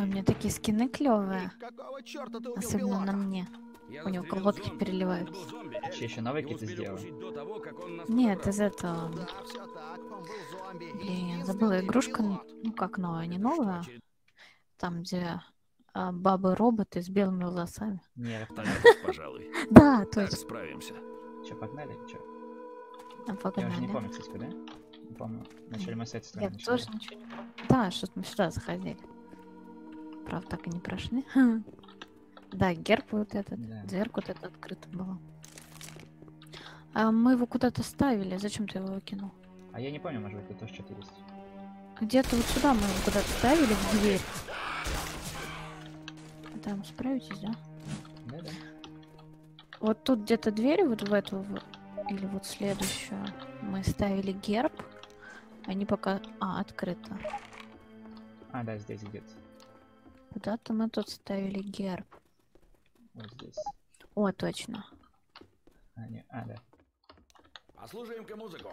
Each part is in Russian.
у меня такие скины клевые. Какого черта ты убил Особенно на пилота? мне. У него колодки переливаются. Че, еще новые какие-то сделал? Нет, из этого. Да, все так, он был зомби. Блин, забыла Единственный игрушка. пилот. Ну как новая, не новая. Там, где бабы-роботы с белыми волосами. Нет, Пожалуй. Да, Так точно. справимся. че, погнали? Че? Я уже Погнали. не помню, кстати, куда? Не помню. Вначале мы с этой Я стороны начали. тоже ничего не помню. Да, что-то мы сюда заходили. Правда, так и не прошли. Да, герб вот этот, Да. дверка вот эта открыта была. А мы его куда-то ставили. Зачем ты его выкинул? А я не помню, может быть, тут тоже что-то есть. Где-то вот сюда мы его куда-то ставили, в дверь. Там справитесь, да? Да-да. Вот тут где-то дверь, вот в эту, или вот следующую, мы ставили герб. Они пока... открыто. А, да, здесь где-то. Куда-то мы тут ставили герб. Вот здесь. О, точно. А, не, да. Послушаем-ка музыку.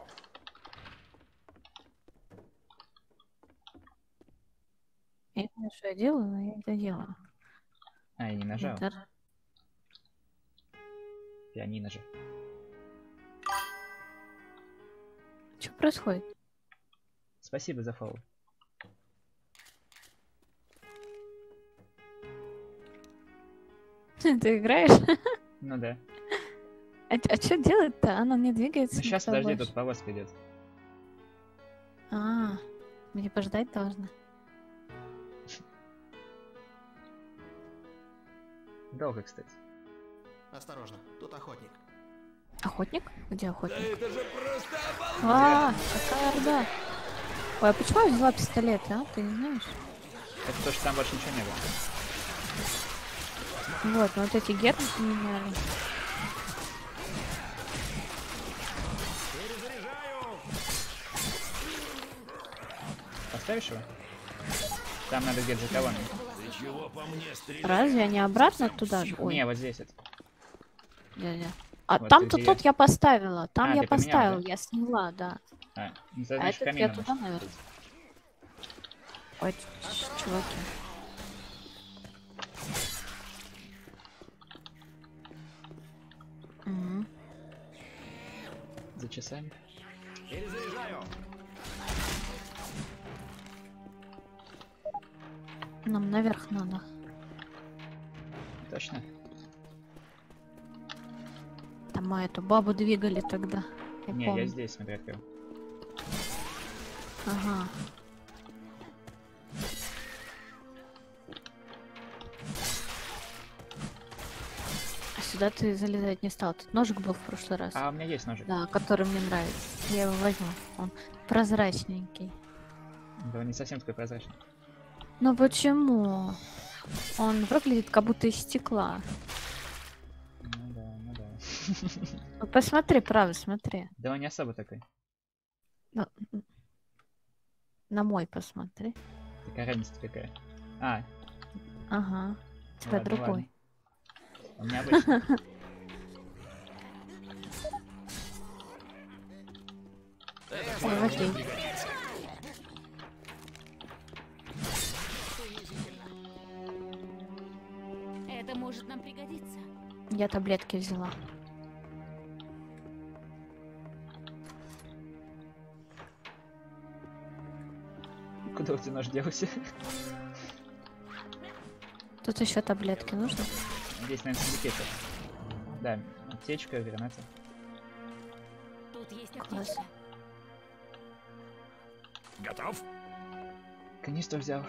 Я не знаю, что я делаю, но я это делаю. А, я не нажал. Это- Пианино же. Что происходит? Спасибо за фоллоу. Ты играешь? Ну да. А что делать-то? Она не двигается. Ну сейчас, никуда подожди, больше. тут повозка идет. Мне пождать должна. Долго, кстати. Осторожно, тут охотник. Охотник? Где охотник? Это же просто Какая орда. Ой, а почему я взяла пистолет, а? Ты не знаешь? Это то, что там больше ничего не было. Вот, ну вот эти гербы поменяли. Поставишь его? Там надо где-то за колонной. Ты чего по мне стреляешь? Разве они обратно туда же? Ой, Не, вот здесь это. дядя. А Вот там-то где тот я поставила. Там А, я ты поменяла, поставила, да? я сняла, да. Ну, это А значит этот я камин. туда, наверное. Ой, чуваки. Мгм. За часами. Перезаряжаю. Нам наверх надо. Точно? Там мы эту бабу двигали тогда. Я Не, помню. я здесь, смотри, открыл. Ага. А сюда ты залезать не стал. Тут ножик был в прошлый раз. А у меня есть ножик. Да, который мне нравится. Я его возьму. Он прозрачненький. Да он не совсем такой прозрачный. Но почему? Он выглядит как будто из стекла. Ну да, ну да. Ну, посмотри, правда, смотри. Да он не особо такой. Ну, на мой посмотри. Такая разница какая. А, Ага. У тебя ладно, другой. ладно. У меня обычный. Ой, окей. Это может нам пригодиться. Я таблетки взяла. Куда у тебя нож делся? Тут еще таблетки нужно? Здесь, наверное, синдикеты. Да, аптечка, граната. Тут есть Класс. аптечка. Готов? Канистру взял.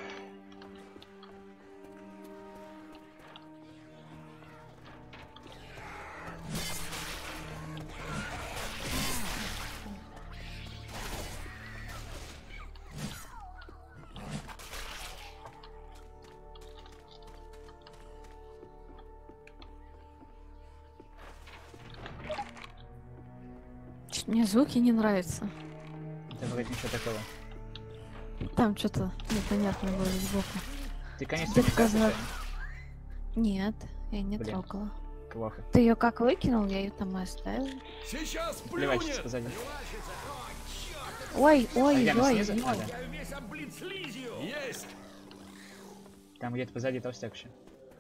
Чё-то мне звуки не нравятся. Да вроде ничего такого. Там что-то непонятное было сбоку. Ты канистру не Где-то взял? казалось- Нет, я не Блин. трогала. Плохо. Ты ее как выкинул, я ее там и оставила. Сейчас Плевать, сейчас плюнет! позади. Ой, ой, А где она ой, снизу? ой. А, да. Я весь облит слизью! Есть! Там где-то позади толстяк еще.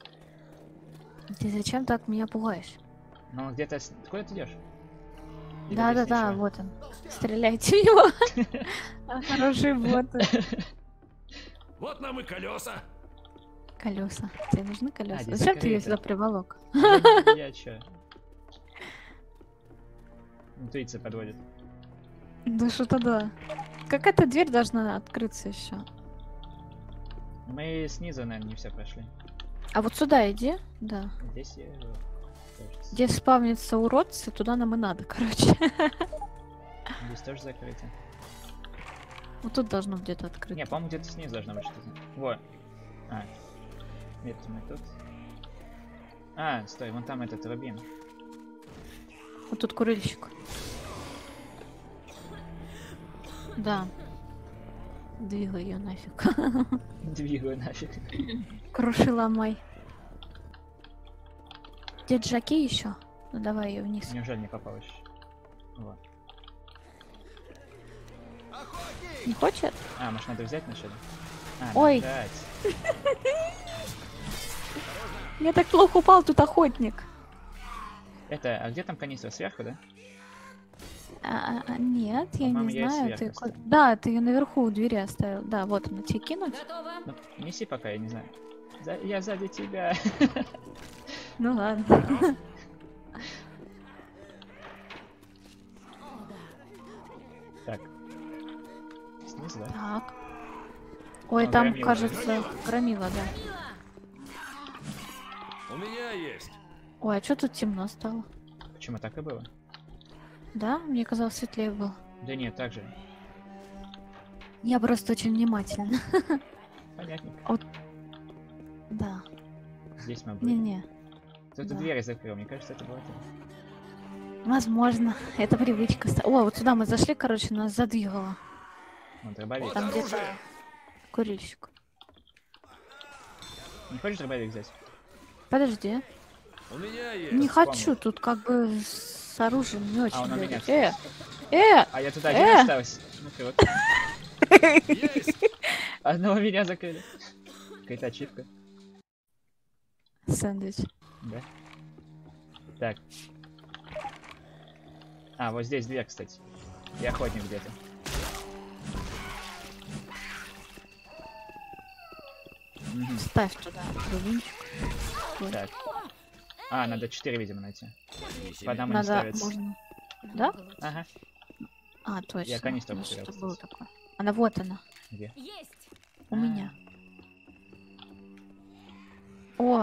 Ты зачем так меня пугаешь? Ну, где-то... Куда ты идешь? Или Да-да-да, здесь ничего? вот он. Стреляйте в него. А, хорошие боты. Вот нам и колеса. Колеса. Тебе нужны колеса? здесь Зачем ты ее закрыто. сюда приволок? Я чё? Интуиция подводит. Да что-то да. Какая-то дверь должна открыться еще. Мы снизу, наверное, не все прошли. А вот сюда иди. Да. Здесь я... кажется. Где спавнятся уродцы, туда нам и надо, короче. Здесь тоже закрыто. Вот тут должно где-то открыться. Не, по-моему, где-то снизу должно быть что-то. Вот. А. Это мы тут. А, стой, вон там этот рубин. Вот тут курильщик. Да. Двигай ее нафиг. Двигаю нафиг. Круши ломай. Где Джаки еще? Ну давай ее вниз. Неужели не попалось? Вот. Не хочет? А, может надо взять вначале? А, Ой. нажать. Я так плохо упал, тут охотник. Это, а где там канистра? Сверху, да? Нет, я не По-моему, я знаю. сверху Ты... оставил. Да, ты ее наверху у двери оставил. Да, вот она, тебе кинуть? Готово. Ну, неси пока, я не знаю. Я сзади тебя. Ну ладно. Так. Снизу, да? Так. Ой, О, там, громила. кажется, громила, да. У меня есть. Ой, а что тут темно стало? Почему так и было? Да? Мне казалось, светлее было. Да нет, так же. Я просто очень внимательна. Понятненько. Да. Здесь мы были. Не-не. Кто-то да. двери закрыл, мне кажется, это было это. Возможно. Это привычка. О, вот сюда мы зашли, короче, нас задвигало. Ну, дробовик. Вот Там где-то оружие. курильщик. Не хочешь дробовик взять? Подожди. У меня есть. Не вспомнил. хочу, тут как бы с оружием не очень. он у меня, говорит. Э! А я туда один остался. Ну-ка, вот. Есть. Одного меня закрыли. Какая-то ачивка. Сэндвич. Да. Так. А, вот здесь дверь, кстати. И охотник где-то. Мгм. Ставь туда рубинчик. Так. А, надо 4, видимо, найти. Неси По одному не Надо, ставится. можно... Да? Ага. А, точно. Я канистру Ну, потерял, что кстати. было такое? Она, вот она, Где? Есть. у меня. О!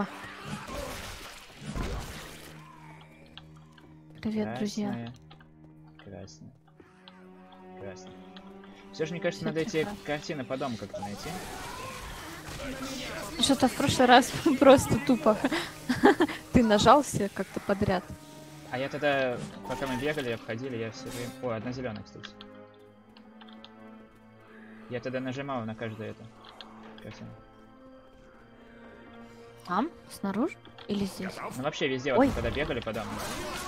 Привет, друзья. Красная. Красная. Красная. Все же, мне кажется, Всё надо эти прекрасно. картины по дому как-то найти. Что-то в прошлый раз просто тупо ты нажал все как-то подряд. А я тогда, пока мы бегали, обходили, я все время... О, одна зеленая, кстати. Я тогда нажимал на каждую эту картину. Там? Снаружи? Или здесь? Готов? Ну вообще везде, Ой. вот когда бегали по дому.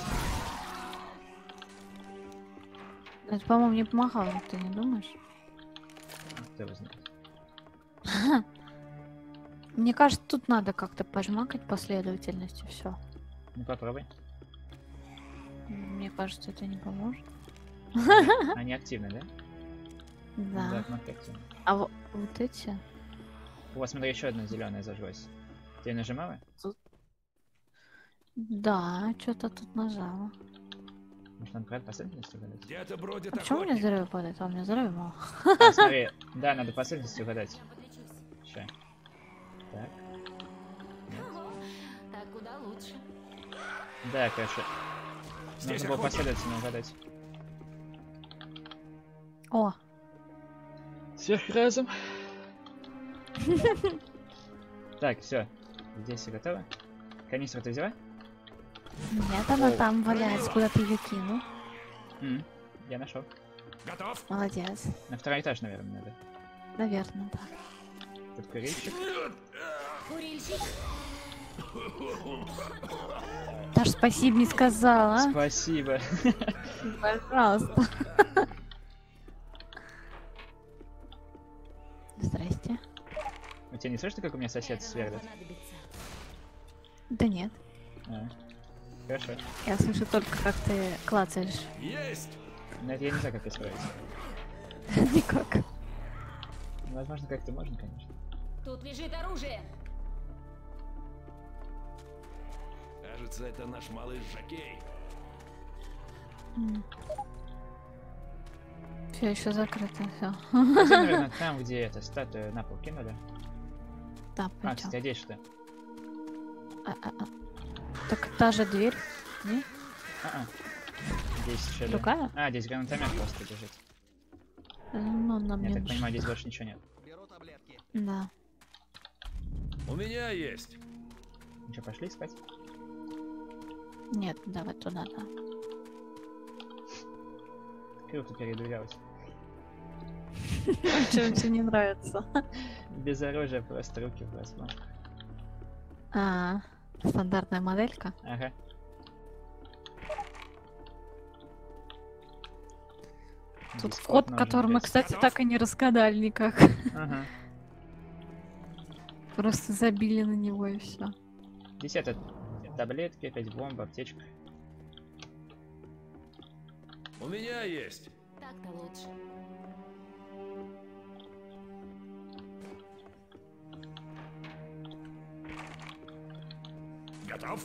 Это, по-моему, не помогало, ты не думаешь? Кто его знает. Мне кажется, тут надо как-то пожмакать последовательность и все. Ну попробуй. Мне кажется, это не поможет. Они активны, да? Да. Да, кнопки активны. А вот эти? Вот, смотри, еще одна зеленая зажглась. Ты нажимала? Да, что-то тут нажала. Может, надо правильно последовательность угадать? Где-то бродит А почему у меня охотник. здоровье падает? А у меня здоровья мало. А, смотри, да, надо последовательность угадать. Я подлечусь. Ща. Так. Ого. Так куда лучше. Да, короче. Здесь Нужно было охотник. последовательно угадать. О, Сверхразум. Так, все. Здесь все готово. Канистру ты взяла? нет, она О. там валяется, куда ты ее кинул. Я нашел. Готов? Молодец. На второй этаж, наверное, надо. Наверное, да. Тут курильщик. Курильщик. Даже спасибо не сказала. Спасибо. Пожалуйста. Здрасте. тебя не слышно, как у меня сосед Это нам сверлит? понадобится. Да нет. А, хорошо. Я слышу только, как ты клацаешь. Есть! Но это я не знаю, как исправить. Никак. Ну, возможно, как-то можно, конечно. Тут лежит оружие. Кажется, это наш малыш Жакей. Все еще закрыто, все. Пойдем, наверное, там, где эта статуя на пол кинули. Да, А, пойдем. кстати, а здесь что? Так та же дверь, не? А-а. Здесь еще... да. Другая? А, здесь гранатомет просто лежит. Ну, нам Я не так нужно. понимаю, здесь больше ничего нет. Беру таблетки. Да. У меня есть. Ну что, пошли искать? Нет, давай туда, да. Круто передвигалась. Чем тебе не нравится? Без оружия, просто руки в расплан. Стандартная моделька. Ага. Тут Здесь код, нужен который мы, опять. кстати, так и не разгадали никак. Ага. Просто забили на него и все. Здесь это таблетки, опять бомба, аптечка. У меня есть. Так-то лучше. Готов?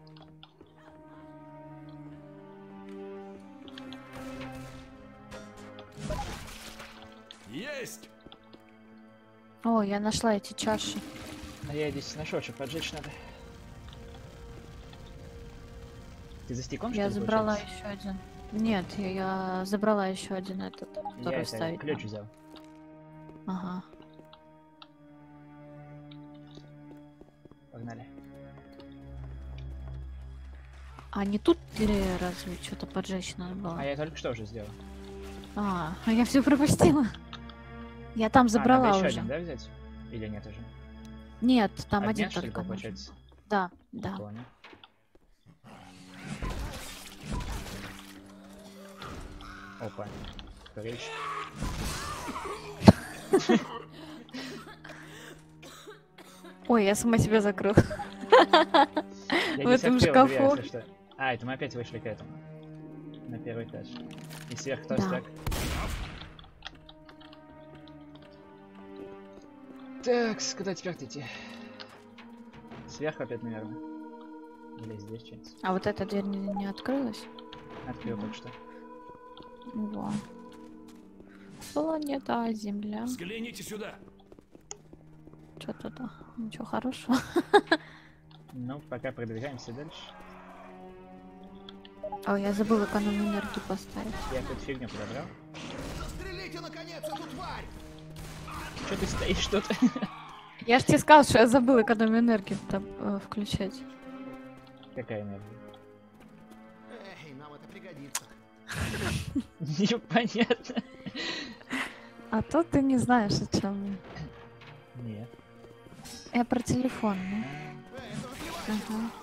Есть! О, я нашла эти чаши. А я здесь нашел, что поджечь надо. Ты за стеком, что Я ли, забрала получается? еще один. Нет, я забрала еще один этот, Я который это, ставить. ключ надо. взял. Ага. Погнали. А не тут ли разве что-то поджечь надо было? А я только что уже сделал. А я все пропустила. Я там забрала надо еще уже. один, да, взять? Или нет уже? Нет, там Один, один что ли, только нужен. получается? Да, да. Понял. Опа. Речь. Ой, я сама себя закрыла. Я В здесь этом открыл дверь, шкафу. если что. А, это мы опять вышли к этому. На первый этаж. И сверху тоже Да. так. Так, куда теперь идти? Сверху опять, наверное. Или здесь что-нибудь. А вот эта дверь не открылась? Открыл только что. Во. Планета Земля. Взгляните сюда. Что-то да. Ничего хорошего. Ну, пока продвигаемся дальше. О, я забыла экономию энергии поставить. Я тут фигню подобрал. Застрелите, наконец, эту тварь! Че ты стоишь тут? Я ж тебе сказала, что я забыла экономию энергии там, включать. Какая энергия? Эй, нам это пригодится. Непонятно. А то ты не знаешь, о чем. Нет. Я про телефон, ну. Эй, это же плевать. Ага.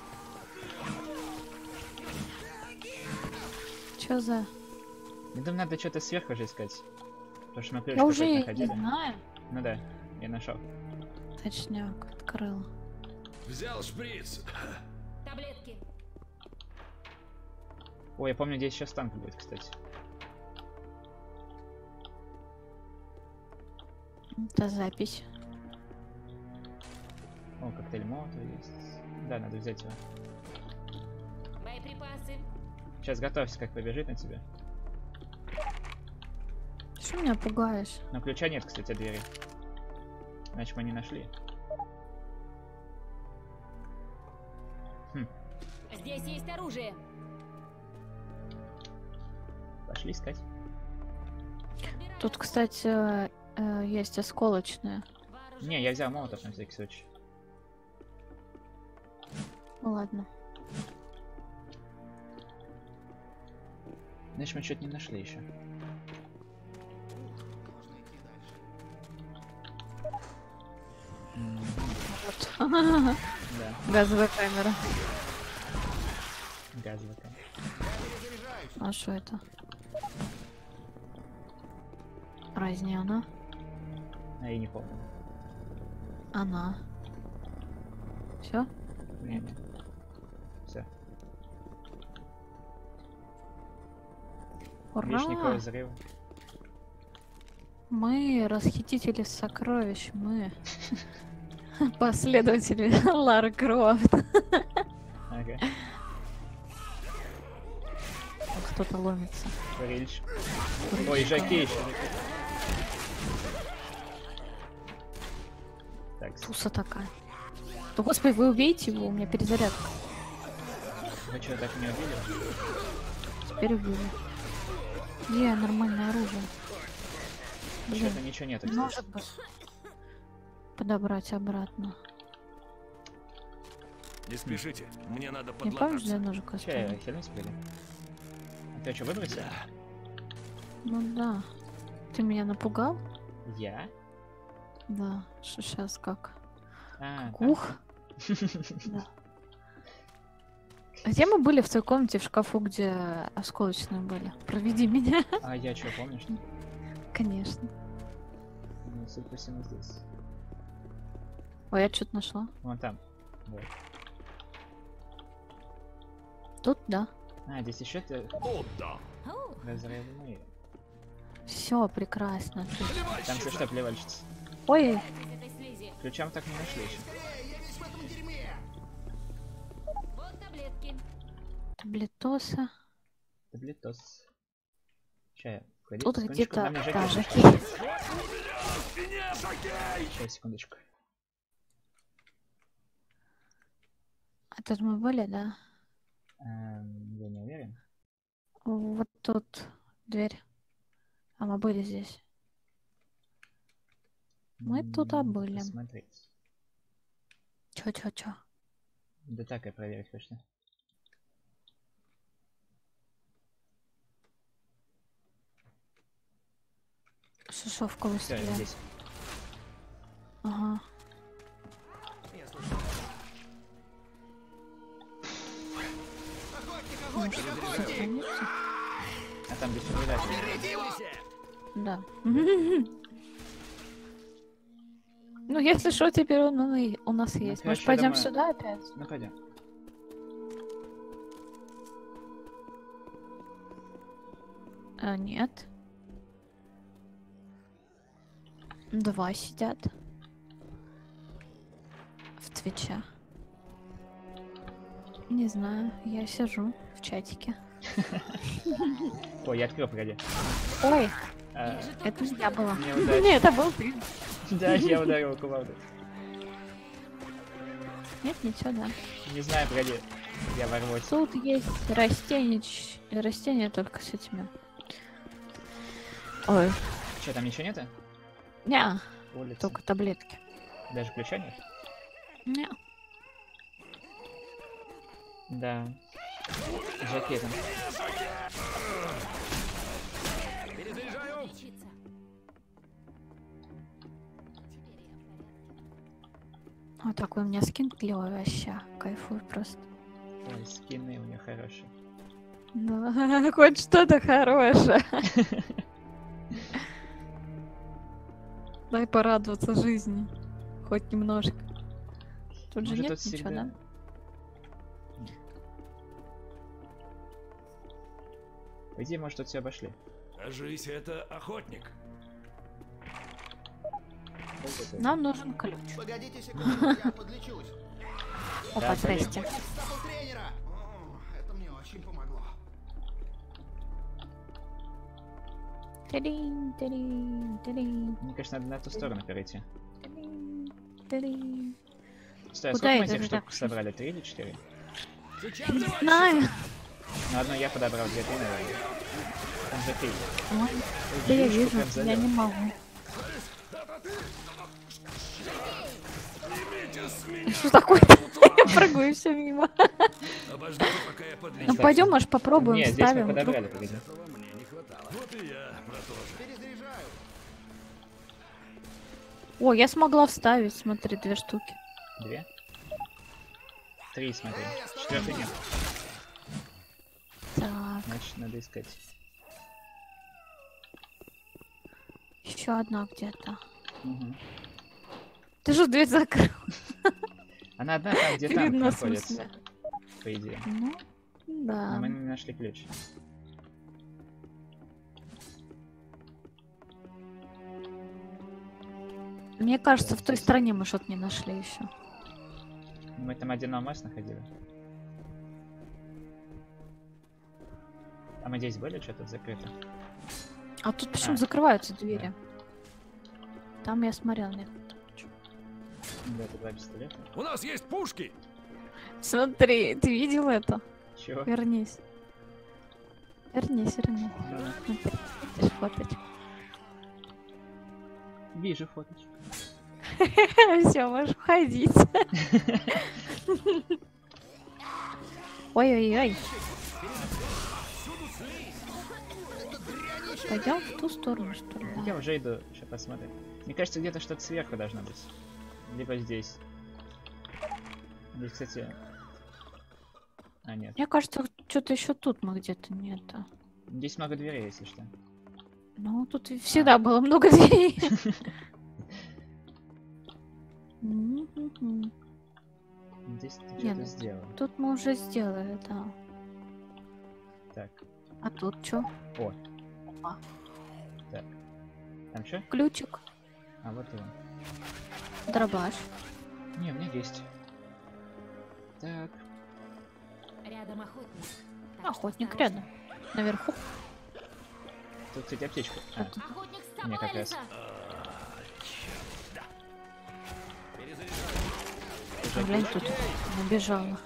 Чё за... Я думаю, надо что-то сверху же искать. Потому что мы ключ Я уже какой-то и не находили. знаю. Ну да, я нашел. Точняк, открыла. Взял шприц. Таблетки. Ой, я помню, здесь сейчас танк будет, кстати. Это запись. О, коктейль Молотова есть. Да, надо взять его. Боеприпасы. Сейчас готовься, как побежит на тебя. Что меня пугаешь? Но ключа нет, кстати, от двери. Значит, мы не нашли. Здесь есть оружие. Пошли искать. Тут, кстати, есть осколочные. Не, я взял молотов на всякий случай. Ну ладно. Значит, мы что-то не нашли еще. Можно идти дальше. Вот. Да, Газовая камера. газовая камера. Перезаряжаюсь. А что это? Разве не она? А я не помню. Она. Все? Не. Все. Вишниковый Ура! взрыв. Мы расхитители сокровищ. Мы последователи Лары Крофт. Ага. Кто-то ломится. Курильщик. Ой, жаки еще. Так, Туса такая. Да господи, вы убейте его, у меня перезарядка. вы что, так не убили? Теперь убили. Где нормальное оружие? Блин, Что-то ничего нету, кстати. может быть подобрать обратно. Не спешите, мне надо Не помнишь, подлататься. для ножик Че, я оставил? херню спили? А ты что, выбросил? Ну да. Ты меня напугал? Я? Да. Что сейчас как? А, Ух. Да. А где мы были в той комнате в шкафу, где осколочные были? Проведи меня. а я что, помнишь? Конечно. Ну, судя по всему, здесь. Ой, я что-то нашла. Вон там. Вот. Тут, да. А, здесь еще О, да. О, разрывные. Все прекрасно. Там что, что, плевальщица? Ой, из этой слизи. Ключам так не нашли еще. Весь в этом дерьме! Вот таблетки. таблетоса. Таблетос. Ща, погоди, Тут секундочку, где-то на мне жаки да, слышно. жаки. Ща, секундочку. А тут мы были, да? Я не уверен. Вот тут дверь. А мы были здесь. Мы тут Надо были. посмотреть. Чё? Да так я проверить точно. Шишовка Все, я выстрелила. здесь. Ага. Охотник, охотник, охотник! Сохранится? А там дефибриллятор. Берите его! Да. Ну, если что, теперь он и у нас есть. короче, Может, я пойдем думаю- сюда опять? Ну пойдем. А, нет. Два сидят. В Твиче. Не знаю, я сижу в чатике. Ой, я открыл, погоди. Ой, А, это не я была. Неудачно. Не, это был ты. да, я ударил кувалдой. Нет, ничего, да. Не знаю, погоди. Я ворвусь. Тут есть растения, растения только с этими. Ой, Че, там ничего нету? не, Улица. только таблетки. Даже ключа нет? Не. Да. Жаки там. Перезаряжаю. Лечиться. Вот такой у меня скин клевый вообще. Кайфую просто. Ой, скины у них хорошие. Да, хоть что-то хорошее. Дай порадоваться жизни. Хоть немножко. Тут же Может, нет тут ничего, всегда- да? По идее, может, тут все обошли. Кажись, это охотник. Нам нужен ключ. Погодите секунду, я подлечусь. Опа, Да, здрасте. Стапл тренера! О, это мне очень помогло. Тыринь, тыринь, тыринь, Мне кажется, надо на ту сторону перейти. тыринь, тыринь. Стой, а Куда сколько мы это этих ты штук так? собрали? 3 или 4? Сейчас Не давай. знаю. Ну, одну я подобрал, 2 ты, наверное. Там же ты. Ой, да я Игрушку вижу, прям я задел. не могу. Что такое-то? Я прыгаю все мимо. Обождите, пока я подлечу. Ну пойдем, может, попробуем, Нет, здесь мы ставим. вдруг- подобрали, погоди. Этого мне не хватало. Вот и я про то же. Перезаряжаю. О, я смогла вставить, смотри, 2 штуки. 2? 3, смотри. 4 нет. Так, Значит, надо искать. еще одна где-то. Угу. Ты же дверь закрыл. Она одна там, где Перед танк носом находится. себя. По идее. Ну, Но да. мы не нашли ключ. Мне кажется, в той стороне мы что-то не нашли еще. Мы там один алмаз находили. А мы здесь были? Что тут закрыто? А тут почему А, закрываются двери? Там я смотрел, нет. Да, это 2 пистолета. У нас есть пушки! Смотри, ты видел это? Чего? Вернись. Вернись. Ну, Смотри, видишь фоточку? вижу фоточку. Все, можешь уходить. Ой-ой-ой. Пойдем в ту сторону, что ли? Я уже иду, сейчас посмотрим. Мне кажется, где-то что-то сверху должно быть. Либо здесь. Здесь, кстати... А, нет. Мне кажется, что-то еще тут мы где-то нет. Здесь много дверей, если что. Ну, тут и всегда было много дверей. Мгм. Здесь ты Нет, что-то сделал. Тут мы уже сделали, да. Так. А тут что? О. А. Так. Там что? Ключик, А, вот его. дробаш. Не, у меня есть. Так. Рядом охотник. Так что Охотник осторожно. рядом. Наверху. Тут, кстати, аптечка. А, Охотник мне как раз. становится. А, глянь, тут набежала.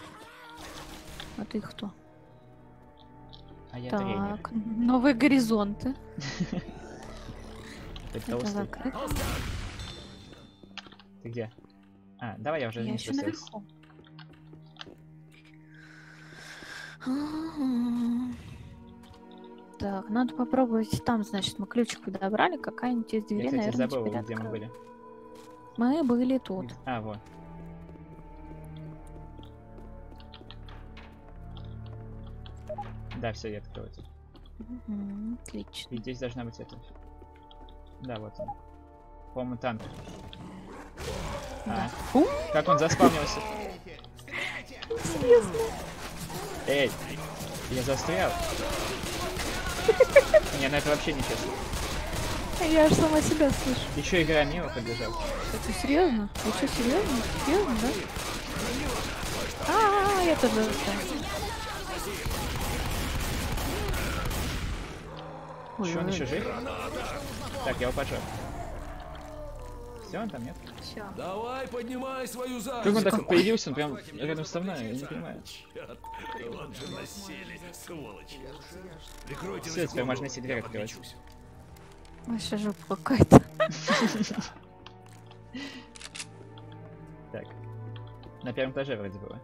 А ты кто? А я тренер. Так, новые горизонты. Ты Это толстый. закрыто. Ты где? А, давай я уже Я вниз еще спустился. наверху. Ага. Так, надо попробовать там, значит, мы ключик подобрали, какая-нибудь из Я, дверей, кстати, наверное, забыл, теперь где мы откроем. были. Мы были тут. А, вот. Да, все, я открыл это. Мгм, отлично. И здесь должна быть это. Да, вот он. По-моему, танк. Да. А, Фу, как он заспавнился? Эй, я застрял. Не, ну это вообще нечестно. я аж сама себя слышу. Еще игра мимо подбежал. Это серьезно? Вы что, серьезно? Серьезно, да? А, я тоже застряла. Ой, Че, он ой, еще жив? Так, я его поджег. Все, он там нет? всё. Давай, поднимай свою Как задницу! он так появился? Он прям рядом со мной, я не понимаю. Черт, вот же насели, сволочи. Прикройте Всё, теперь на можно все двери я открывать. подключусь. Вообще жопа какая-то. Так. На первом этаже вроде было.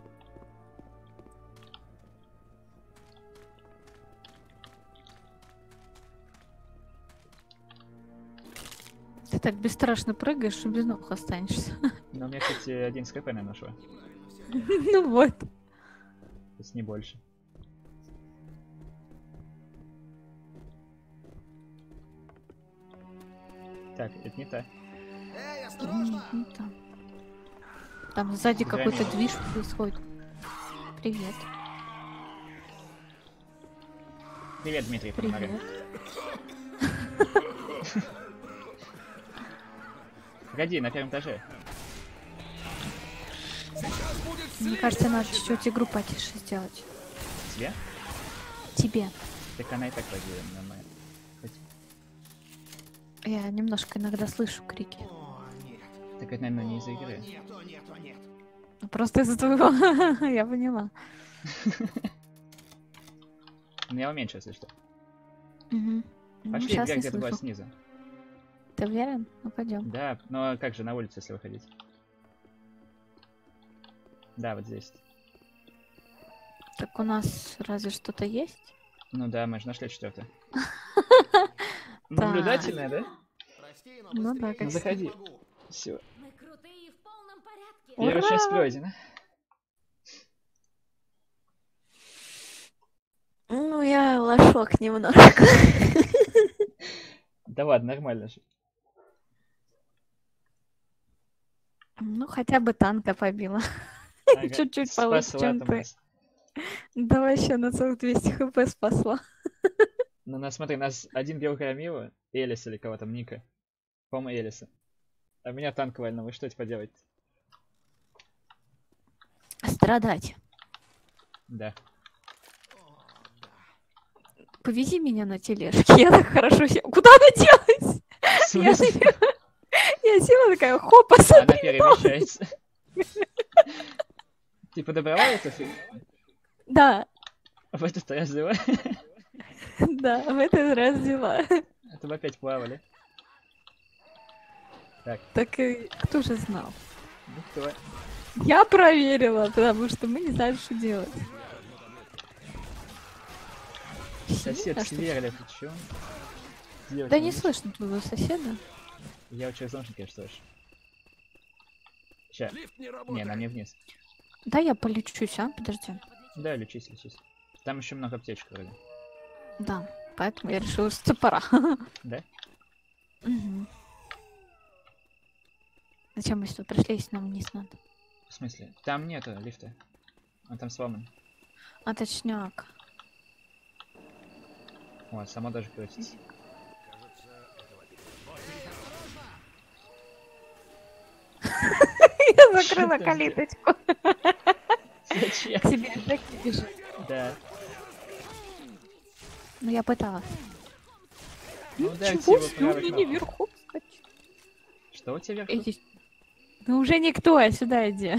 Ты так бесстрашно прыгаешь, что без ног останешься. Но у меня, кстати, 11 КП, наверное, нашло. Ну вот. То есть не больше. Так, это не та. Эй, осторожно! Не там. Там сзади Зря какой-то не- движ происходит. Привет. Привет, Дмитрий, помогай. Привет. Погоди, на первом этаже. Мне кажется, надо чуть-чуть игру потише сделать. Тебе? Тебе. Так она и так вроде нормально. Хоть- Я немножко иногда слышу крики. О, нет. Так это, наверное, не из-за О, игры. нет, о, нет, о, нет. Просто из-за твоего. Я поняла. Ну я уменьшу, если что. Мгм. Ну, Пошли, щас дверь не где-то была слышу. снизу. Ты уверен? Ну пойдем. Да, ну а как же на улицу, если выходить? Да, вот здесь. Так у нас разве что-то есть? Ну да, мы же нашли четвертое. Так. Наблюдательная, да? Прости, но Ну быстрее да, я как Ну не заходи. могу. Все. Мы крутые и в полном порядке. Первая Ура! часть пройдена. Ну, я лошок немножко. Да ладно, нормально же. Ну, хотя бы танка побила. Ага, Чуть-чуть получше, спасла чем там ты. нас. Да вообще на целых 200 хп спасла. Ну, смотри, нас один бил Громила, Элис или кого там, Ника. По-моему, Элиса. А меня танк вальнул, вы что типа делать? Страдать. Да. Повези меня на тележке. Я так хорошо села. Куда она делась? В смысле? Я села такая, хопа, Она смотри. перемещается. Ты подобрала эту фигню? Да, В этот раз взяла? да, в этот раз взяла. А то бы опять плавали. Так, Так и кто же знал? ну кто? Я проверила, потому что мы не знали, что делать. Сосед А что? сверлит, ты чё? Делать Да не будешь? слышно твоего соседа. Я через наушники, конечно, слышу. Ща. Лифт не Не, работает. на мне вниз. Да, я полечусь, а? Подожди. Да, лечись, лечись. Там еще много аптечек вроде. Да, поэтому я решила, что пора. Да? Мгм. Зачем мы сюда пришли, если нам вниз надо? В смысле? Там нету лифта. Он там сломан. А точняк. О, само даже крутится. Я закрыла Что калиточку. Зачем? К себе Джеки бежит. Да. Ну, я пыталась. Ну, ударьте Ничего его себе, у правой меня кнопкой. вверху скачет. Что у тебя вверху? Иди. Ну, уже никто, а сюда иди.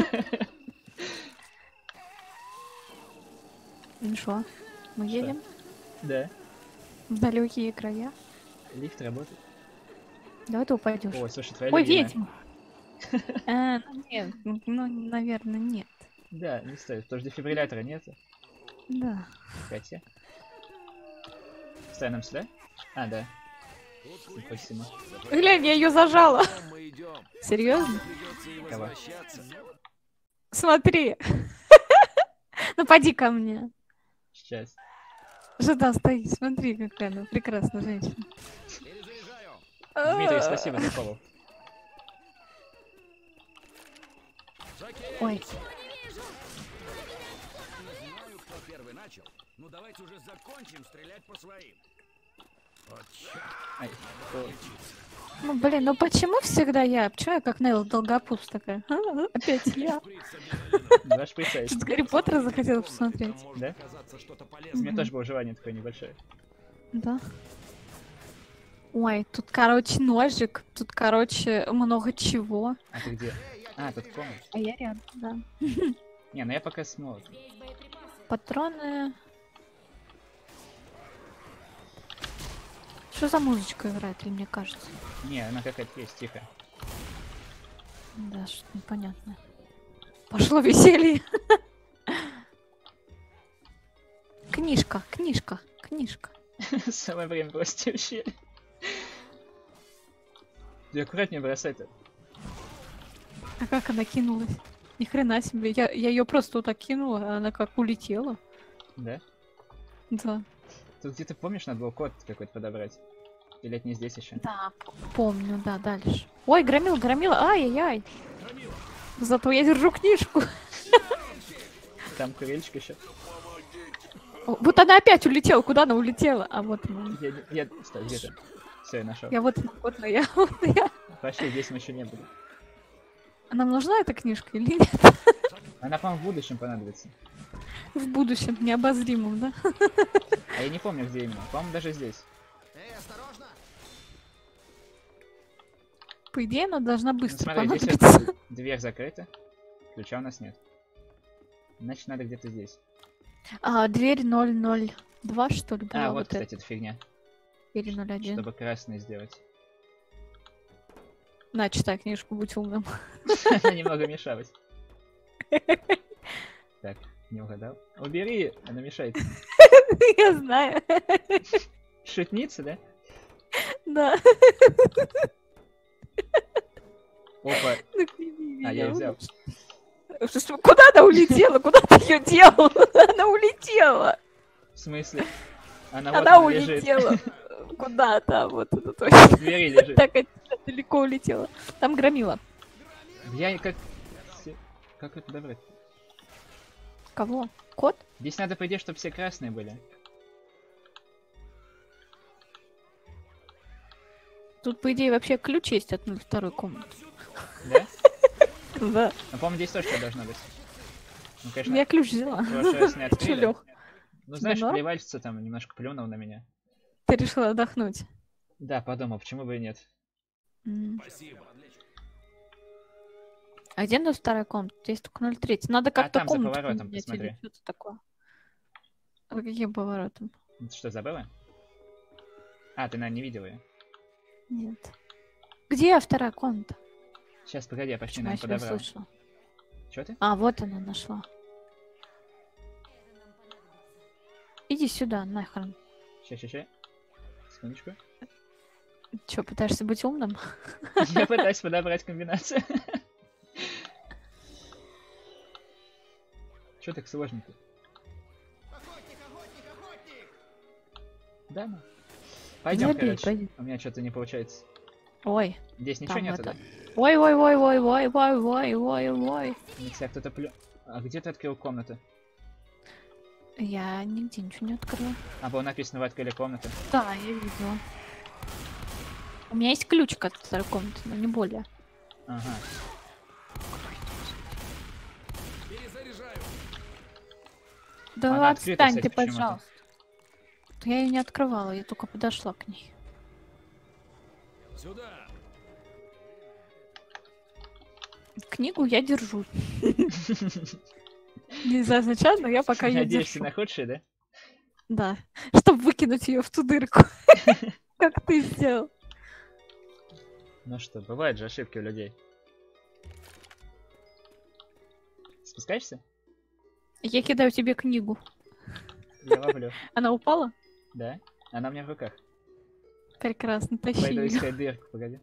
Ну что, мы Что? едем Да. в далекие края? Лифт работает. Давай ты упадешь. О, слушай, твоя Ой, любимая. ведьма! Нет, ну, наверное, нет. Да, не стоит, потому что дефибриллятора нету. Да. Хотя. Стой нам сюда? А, да. Спасибо. Глянь, я ее зажала. Мы идем. Серьезно? Придется и Кого? возвращаться. Смотри. Ну, поди ко мне. Сейчас. Что там стоит? Смотри, какая она прекрасная женщина. Перезаряжаю. Дмитрий, спасибо за фоллоу. Жакей! Ой, Не знаю, кто первый начал. Ну давайте уже закончим стрелять по своим. Вот чёрт. Ай, то- ну блин, ну почему всегда я? Почему я как Нейл Долгопупс такая? Опять я. Шприц с адреналином. Два шприца есть. Что-то Гарри Поттера захотела посмотреть. Там может Да? оказаться что-то У полезное. меня тоже было желание такое небольшое. Да. Ой, тут, короче, ножик, тут, короче, много чего. А ты где? А, тут комната. А я рядом, да. Не, ну я пока смотрю. Здесь боеприпасы. Патроны. Что за музычка играет, или мне кажется? Не, она какая-то есть, тихо. Да, что-то непонятное. Пошло веселье. Книжка, книжка, книжка. Самое время бросить в щель. Ты аккуратнее бросай-то. А как она кинулась? Ни хрена себе. Я ее просто вот так кинула, а она как улетела. Да? Да. Тут где-то, помнишь, надо было код какой-то подобрать? Или это не здесь еще? Да, помню, да, дальше. Ой, громила, громила, ай-яй-яй. Зато я держу книжку. Там курильчик еще. О, вот она опять улетела. Куда она улетела? А вот она. Стой, где ты? Все, я нашел. Я вот она, я, вот я. Пошли, здесь мы еще не были. А нам нужна эта книжка или нет? Она, по-моему, в будущем понадобится. В будущем, необозримом, да? А я не помню, где именно. По-моему, даже здесь. Эй, осторожно! По идее, она должна Ну, быстро смотри, здесь понадобиться. вот дверь закрыта. Ключа у нас нет. Значит, надо где-то здесь. А, дверь 002, что ли, была А, вот, вот кстати, эта фигня. Или 01. Чтобы красный сделать. На, читай книжку, будь умным. Она немного мешалась. Так, не угадал. Убери, она мешает. Я знаю. Шутница, да? Да. Опа. Ну, сними А, я меня. её взял. Что, куда она улетела? Куда ты ее делал? Она улетела. В смысле? Она вот Она лежит. улетела. Куда-то, вот это точно. В двери лежит. Так далеко улетела. Там громила. Я как... Как это добрать? Кого? Кот? Здесь надо, по идее, чтобы все красные были. Тут, по идее, вообще ключ есть от 02 комнаты. Да? Да. Ну, по-моему, здесь тоже должно быть. Ну, конечно, Я ключ взяла. в прошлый раз не Чё, открыли. Лёх, Ну, знаешь, норм? плевальщица там немножко плюнул на меня. ты решила отдохнуть? Да, подумал, почему бы и нет. М. Спасибо. А где 02 комната? Здесь только 03. Надо как-то там за комнату поворотом, поменять посмотри. или что-то такое. А каким поворотом? Ты что, забыла? А, ты, наверное, не видела ее. Нет. Где вторая комната? Сейчас, погоди, я почти, Почему я наверное, себя подобрал. слышала? Чё ты? А, вот она нашла. Иди сюда, нахрен. Ща. Секундочку. Чё, пытаешься быть умным? Я пытаюсь подобрать комбинацию. Чё так сложно-то? Охотник, охотник, охотник! Да, ну. Пойдем, Забей, короче. пойдем. У меня что-то не получается. Ой, Здесь ничего там нету, это. да? Ой. Не тебя кто-то А где ты открыл комнату? Я нигде ничего не открыла. А было написано, вы открыли комнату. Да, я видела. У меня есть ключ от второй комнаты, но не более. Ага. Перезаряжаю. Да Она открыта, отстань кстати, ты, почему-то. пожалуйста. Я ее не открывала, я только подошла к ней. Сюда. Книгу я держу. Не знаю зачем, но я пока ее Надеешься держу. на худшее, да? Да, чтобы выкинуть ее в ту дырку. Как ты сделал. Ну что, бывают же ошибки у людей. Спускаешься? Я кидаю тебе книгу. Я ловлю. Она упала? Да? Она у меня в руках. Прекрасно, тащи Пойду ее. искать дырку, погоди.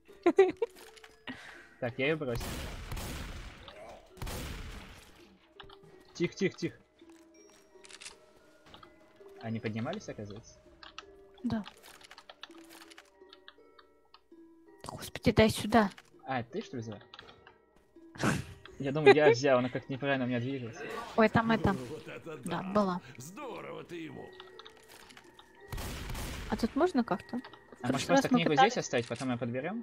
Так, я ее бросил. Тихо. Они поднимались, оказывается? Да. Господи, дай сюда. А, это ты что ли взяла? Я думаю, я взял, она как-то неправильно у меня двигалась. Ой, там это. Вот это Да, была. Здорово ты ему. А тут можно как-то? А В может прошлый просто раз мы книгу пытались. здесь оставить, потом ее подберем?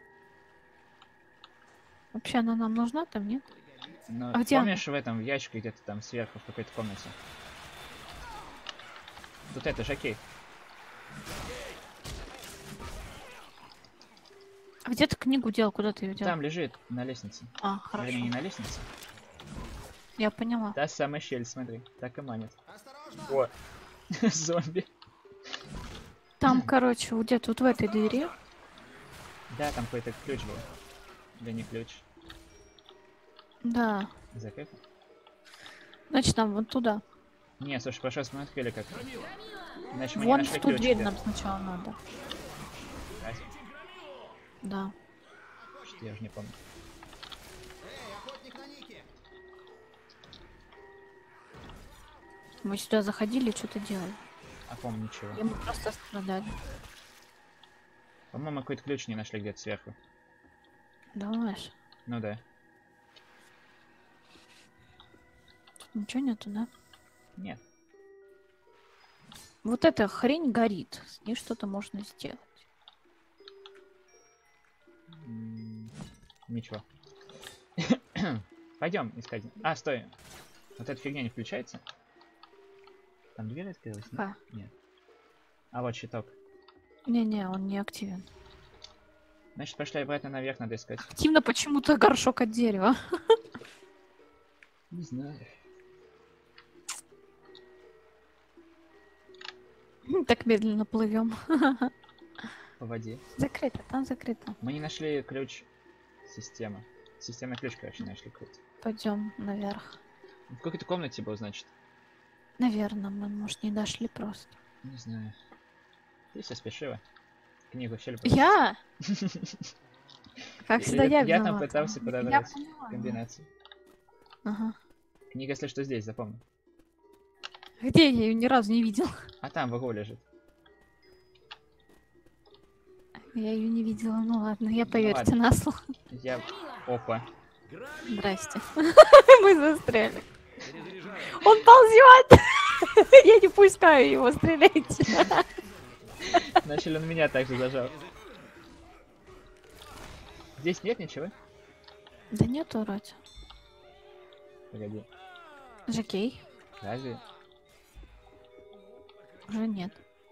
Вообще она нам нужна там, нет? Ну, А где помнишь в этом, в ящике где-то там сверху в какой-то комнате? Тут это, жокей. А где ты книгу делал? Куда ты ее делал? Там лежит, на лестнице. А, хорошо. Вернее, не на лестнице. Я поняла. Та самая щель, смотри. Так и манит. Осторожно! О, зомби. Там, короче, вот где-то вот в этой двери. Да, там какой-то ключ был. Да не ключ. Да. Закрыто? Значит, нам вон туда. Не, слушай, в прошлый раз мы открыли как. Значит, мы Вон не в нашли ту ключ. дверь где. нам сначала надо. Разве? Да. Что-то я уже не помню. Эй, охотник на Нике! Мы сюда заходили, что-то делали. А помню ничего. И мы просто страдали. По-моему, какой-то ключ не нашли где-то сверху. Думаешь? Ну да. Тут ничего нету, да? Нет. Вот эта хрень горит. С ней что-то можно сделать. Ничего. Пойдем искать. А, стой. Вот эта фигня не включается? Там дверь открылась? Нет? А. Нет. А вот щиток. Не-не, он не активен. Значит, пошли обратно наверх, надо искать. Активно почему-то горшок от дерева. Не знаю. Так медленно плывем. По воде. Закрыто, там закрыто. Мы не нашли ключ системы. Системный ключ, короче, не нашли ключ. Пойдем наверх. В какой-то комнате был, значит. Наверное, мы, может, не дошли просто. Не знаю. Ты все спешила. Книгу в щель Я? Как всегда, я Я там виновата. пытался Я подобрать поняла. комбинацию. Ага. Книга, если что, здесь, запомни. Где я ее ни разу не видел? А там в углу лежит. Я ее не видела, ну ладно, я поверьте ладно. на слово. Я... Опа. Здрасте. Мы застряли. Он ползет! Я не пускаю его стрелять. Начали он меня также зажал. Здесь нет ничего? Да нету вроде. Погоди. Жокей? Разве? Уже нет.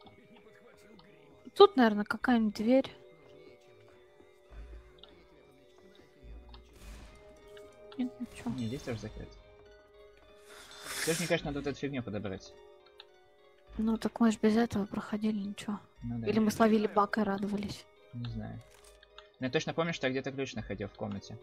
Тут, наверное, какая-нибудь дверь. Нет, ничего. Не, здесь тоже закрыто. Тоже, мне кажется, надо вот эту фигню подобрать. Ну, так мы же без этого проходили ничего. Ну да. Или мы словили бак и радовались. Не знаю. Но я точно помню, что я где-то ключ находил в комнате.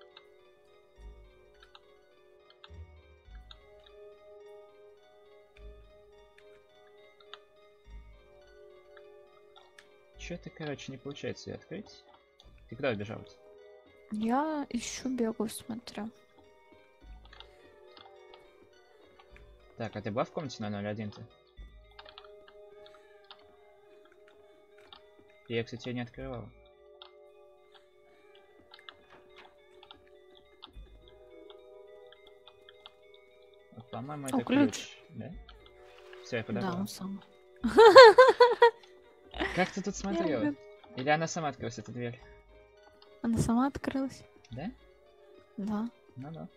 Чё-то, короче, не получается ее открыть. Ты куда убежал? Я ищу, бегаю, смотрю. Так, а ты была в комнате на 01-то? Я, кстати, ее не открывал. Вот, по-моему, это ключ. Да? Все, я Да, подобрал. он сам. Как ты тут смотрела? Или она сама открылась, эта дверь? Она сама открылась? Да? Да. Ну да.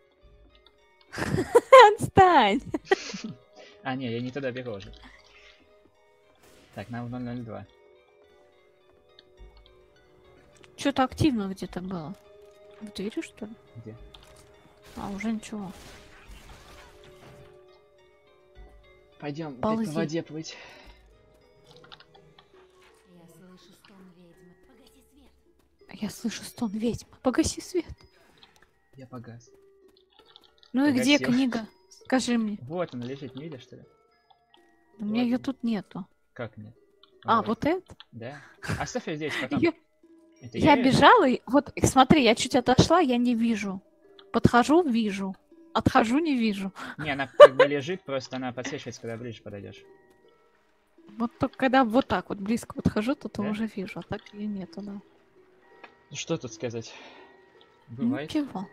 Отстань! А, не, я не туда бегу уже. Так, нам в 002. Что-то активно где-то было. В двери, что ли? Где? А, уже ничего. Пойдем Ползи. по воде плыть. Я слышу стон ведьмы. Погаси свет. Я слышу стон ведьмы. Погаси свет. Я погас. Ну и где Погасил. книга? Скажи мне. Вот она лежит, не видишь, что ли? У меня ее Ладно. тут нету. Как нет? А, вот это? Да. Оставь ее здесь, потом. Я, Это я её- бежала, и вот смотри, я чуть отошла, я не вижу. Подхожу, вижу. Отхожу, не вижу. Не, она как бы лежит, просто она подсвечивается, когда ближе подойдешь. Вот только когда вот так вот близко подхожу, то Да? уже вижу, а так ее нету, да. Ну что тут сказать? Бывает. Ничего.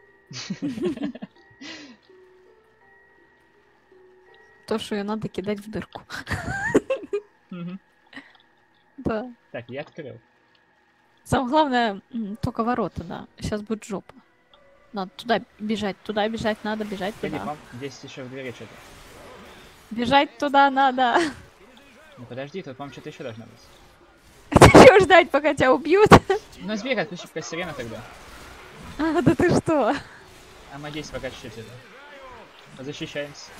То, что ее надо кидать в дырку. Мгм. Да. Так, я открыл. Самое главное, только ворота, да. Сейчас будет жопа. Надо туда бежать, надо бежать Погоди, туда. мам, здесь еще в двери что-то. Бежать туда надо. Ну подожди, тут, по-моему, что-то еще должно быть. Чего ждать, пока тебя убьют? Ну, зверь, отключи пока сирена тогда. А, да ты что? А мы здесь пока чуть-чуть это. Защищаемся.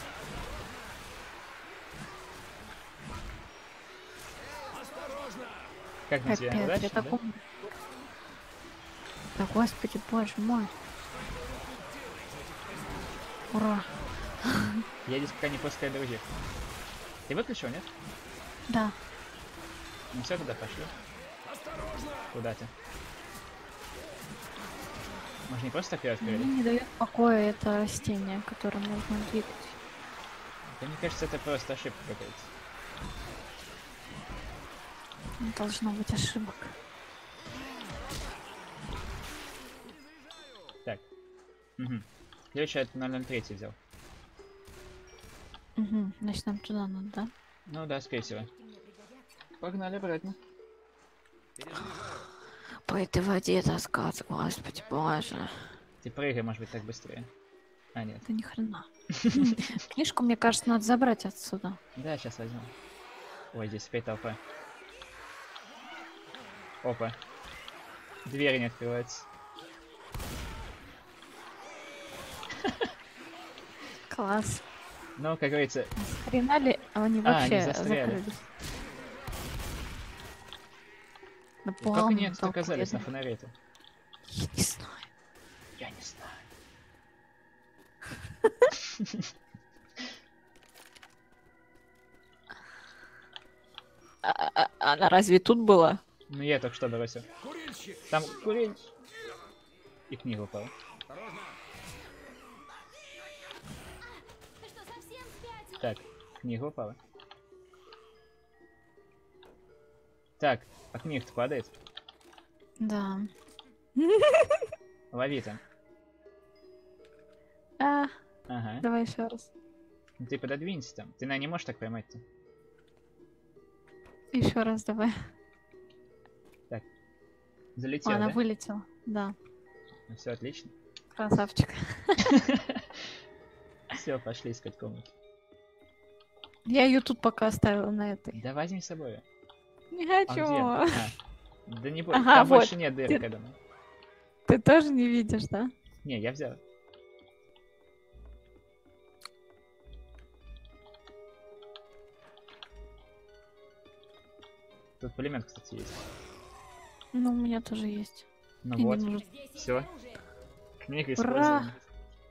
Как на тебя? Капец, я Удачно, да? такому... Да господи, боже мой. Ура. Я здесь пока не пускаю других. Ты выключил, нет? Да. Ну все, туда пошли. Куда ты? Можно не просто так ее открыли? Мне не дает покоя это растение, которое нужно двигать. Да, мне кажется, это просто ошибка какая-то. Не должно быть ошибок. Так. Угу. Следующий это 003 взял. Угу, значит нам туда надо, да? Ну да, скорее всего. Погнали обратно. По этой воде таскаться, господи, боже. Ты прыгай, может быть, так быстрее. А, нет. Да ни хрена. Книжку, мне кажется, надо забрать отсюда. Да, сейчас возьмем. Ой, здесь опять толпа. Опа. Дверь не открывается. Класс. Ну, как говорится, Хрена ли они А, вообще они застряли. закрылись? Да как полно они тут толпы, оказались я на фонаре-то? не знаю. Я не знаю. Она разве тут была? Ну, я только что бросил. Там курильщик. И книга упала. Ты что, совсем спятил? Так, книга упала. Так, а книга-то падает. Да. Лови там. Ага. Давай еще раз. Ну ты пододвинься там. Ты, наверное, не можешь так поймать-то. Еще раз давай. Залетел, Она да? вылетела. Да. Ну, все отлично. Красавчик. Все, пошли искать комнату. Я ее тут пока оставила на этой. Да возьми с собой. Не А хочу. где? А, да не бойся, Ага, там вот. больше нет дырок, Ты- я думаю. Ты тоже не видишь, да? Не, я взял. Тут пулемет, кстати, есть. Ну, у меня тоже есть. Ну И не вот, нужен. все. Книга Ура! использована.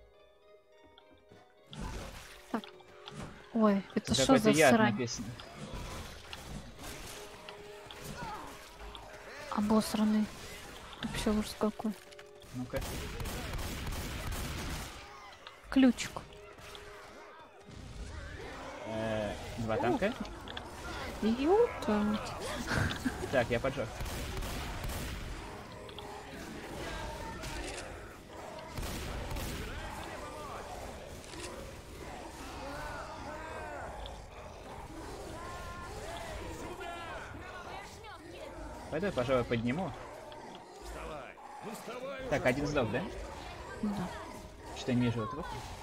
Ой, это Тут что какой-то за яд срань? написано. Обосранный. Вообще ужас какой. Ну-ка. Ключик. 2 танка. Ёб твою мать. Так, я поджег. Пойду я, пожалуй, подниму. Так, один сдох, да? Да. Что ниже вот.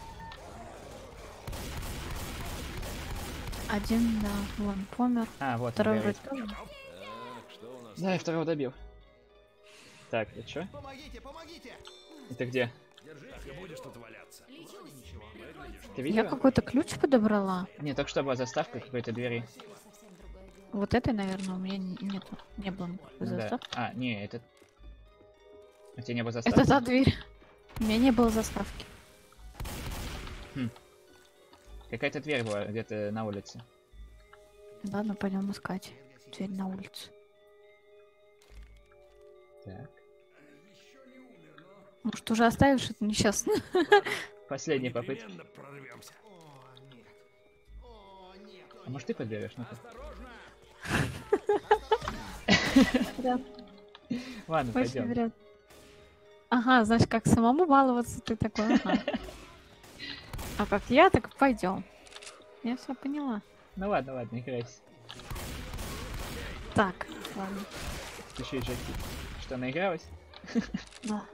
Один, да, вон, помер. А, вот. Второй он вроде горит. тоже. Да, я второго добил. Так, это что? Помогите, помогите! Это где? Так и будешь тут валяться. Ты Я видела? какой-то ключ подобрала. Не, только что была заставка какой-то двери. Вот этой, наверное, у меня нету. Не было Да. заставки. А, не, это... У тебя не было заставки? Это та дверь. У меня не было заставки. Какая-то дверь была где-то на улице. Ладно, пойдем искать. Дверь на улице. Так. Может, уже оставишь это несчастно? Последняя попытка. Непременно прорвемся. О, нет. О, нет. А может ты подберешь? Ну-ка. Да, Ладно, очень пойдем. вероятно. Ага, значит, как самому баловаться, ты такой, ага. А как я, так пойдем. Я все поняла. Ну ладно, ладно, играйся. Так, ладно. Пиши, Джеки. Что, наигралась? Да.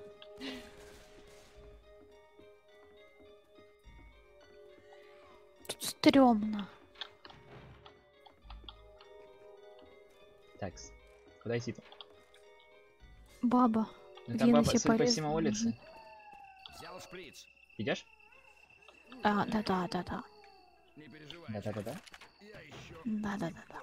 Тут стрёмно. Так, куда идти-то? Баба. Ну Где там на баба, себе судя по порезы всему, улица. лежит? Взял шприц. Идешь? А, да-да-да-да. Не переживай. Да-да-да-да. Я еще Да-да-да-да.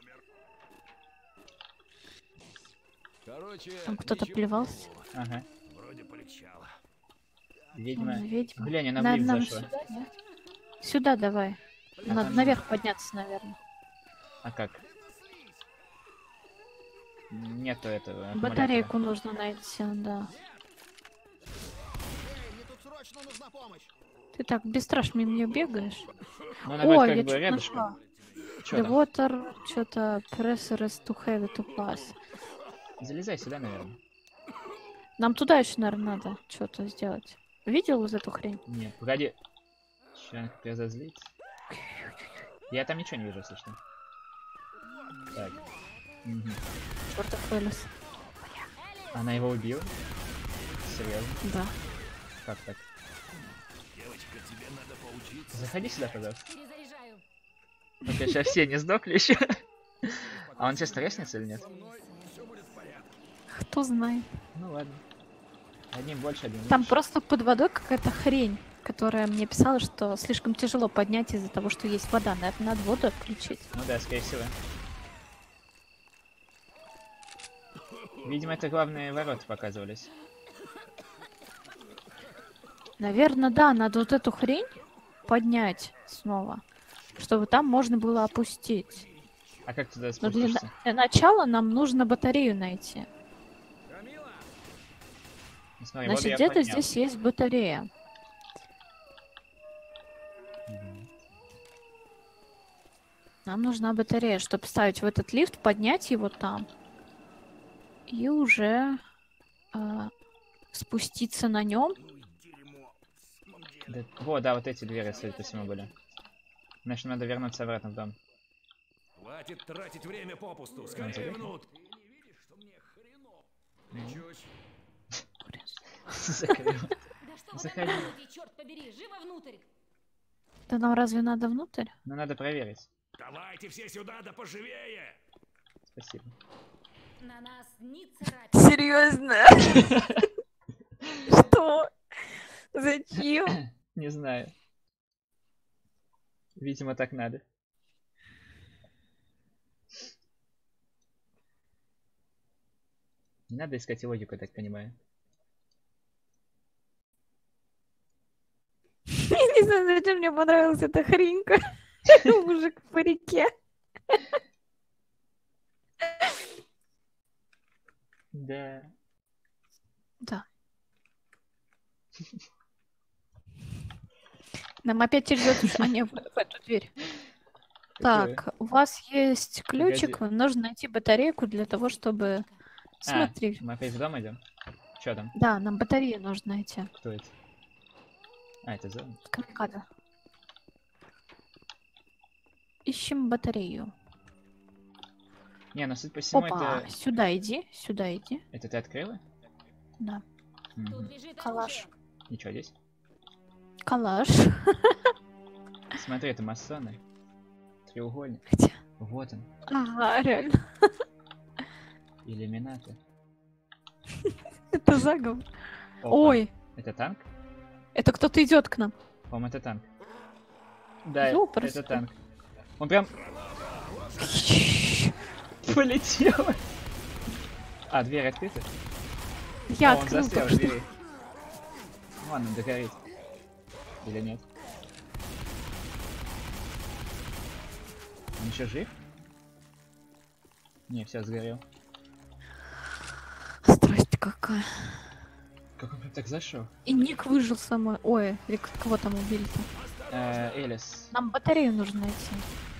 Короче, Там кто-то ничего плевался. нового. Ага. Вроде полегчало. Видимо. Он ведьма. Глянь, она в лифт Нам зашла. сюда, нет? Сюда давай. А Надо там- наверх подняться, наверное. А как? Нету этого. аккумулятора. Батарейку нужно найти, да. Эй, мне тут срочно нужна помощь! Ты так бесстрашно мимо нее бегаешь. Ну, она вроде Ой, как я бы что-то рядышком. нашла. Чё The там? water, что-то pressure is too heavy to pass. Залезай сюда, наверное. Нам туда еще, наверное, надо что-то сделать. Видел вот эту хрень? Нет, погоди. Сейчас как разозлиться. Я там ничего не вижу, если что. Так. Мгм. Чертов Элис. Она его убила? Серьезно? Да. Как так? Девочка, тебе надо поучиться. Заходи сюда, пожалуйста. Перезаряжаю. Ну, сейчас все не сдохли еще. А он сейчас треснется или нет? Кто знает. Ну ладно. Одним больше, одним Там меньше. просто под водой какая-то хрень, которая мне писала, что слишком тяжело поднять из-за того, что есть вода. Наверное, надо воду отключить. Ну да, скорее всего. Видимо, это главные ворота показывались. Наверное, да, надо вот эту хрень поднять снова, чтобы там можно было опустить. А как туда Но для, спустишься? для начала нам нужно батарею найти. Ну, смотри, воду Значит, я где-то поднял. здесь есть батарея. Мгм. Нам нужна батарея, чтобы ставить в этот лифт, поднять его там и уже спуститься на нем. Ну и дерьмо. Да, вот, да, вот эти двери, судя по всему, были. Значит, надо вернуться обратно в дом. Хватит тратить время попусту. забегай. Скорее внутрь. Ты не видишь, что мне хреново? Лечусь. Закрыл. Да что вы Заходи. там делаете, черт побери, живо внутрь! Да нам разве надо внутрь? Ну, надо проверить. Давайте все сюда, да поживее. Спасибо. На нас ни царапины. Серьезно? Что? Зачем? Не знаю. Видимо, так надо. Не надо искать логику, я так понимаю. Я не знаю, зачем мне понравилась эта хренька. Мужик в парике. Да. Да. Нам опять через эту... А, не, в эту дверь. Какое? Так, у вас есть ключик, вам нужно найти батарейку для того, чтобы... Смотри. Мы опять в дом идем? Чё там? Да, нам батарею нужно найти. Кто это? А, это зона. Камикадзе. Ищем батарею. Не, ну судя по всему, Опа, это... сюда иди, сюда иди. Это ты открыла? Да. Мгм. Тут лежит Калаш. оружие. Ничего здесь. Калаш. Смотри, это масоны. Треугольник. Где? Вот он. Ага, реально. Иллюминаты. Это заговор. Опа. Ой, Это танк? это кто-то идет к нам. По-моему, это танк. Да, Ёпрст. это танк. Он прям полетел. А, дверь открыта? Я О, он открыл застрял только в что. двери. Ладно, догорит. Или нет? Он еще жив? Не, все, сгорел. Страсть какая. Как он прям так зашел? И Ник выжил самой. Ой, или кого там убили-то? Элис. Нам батарею нужно найти.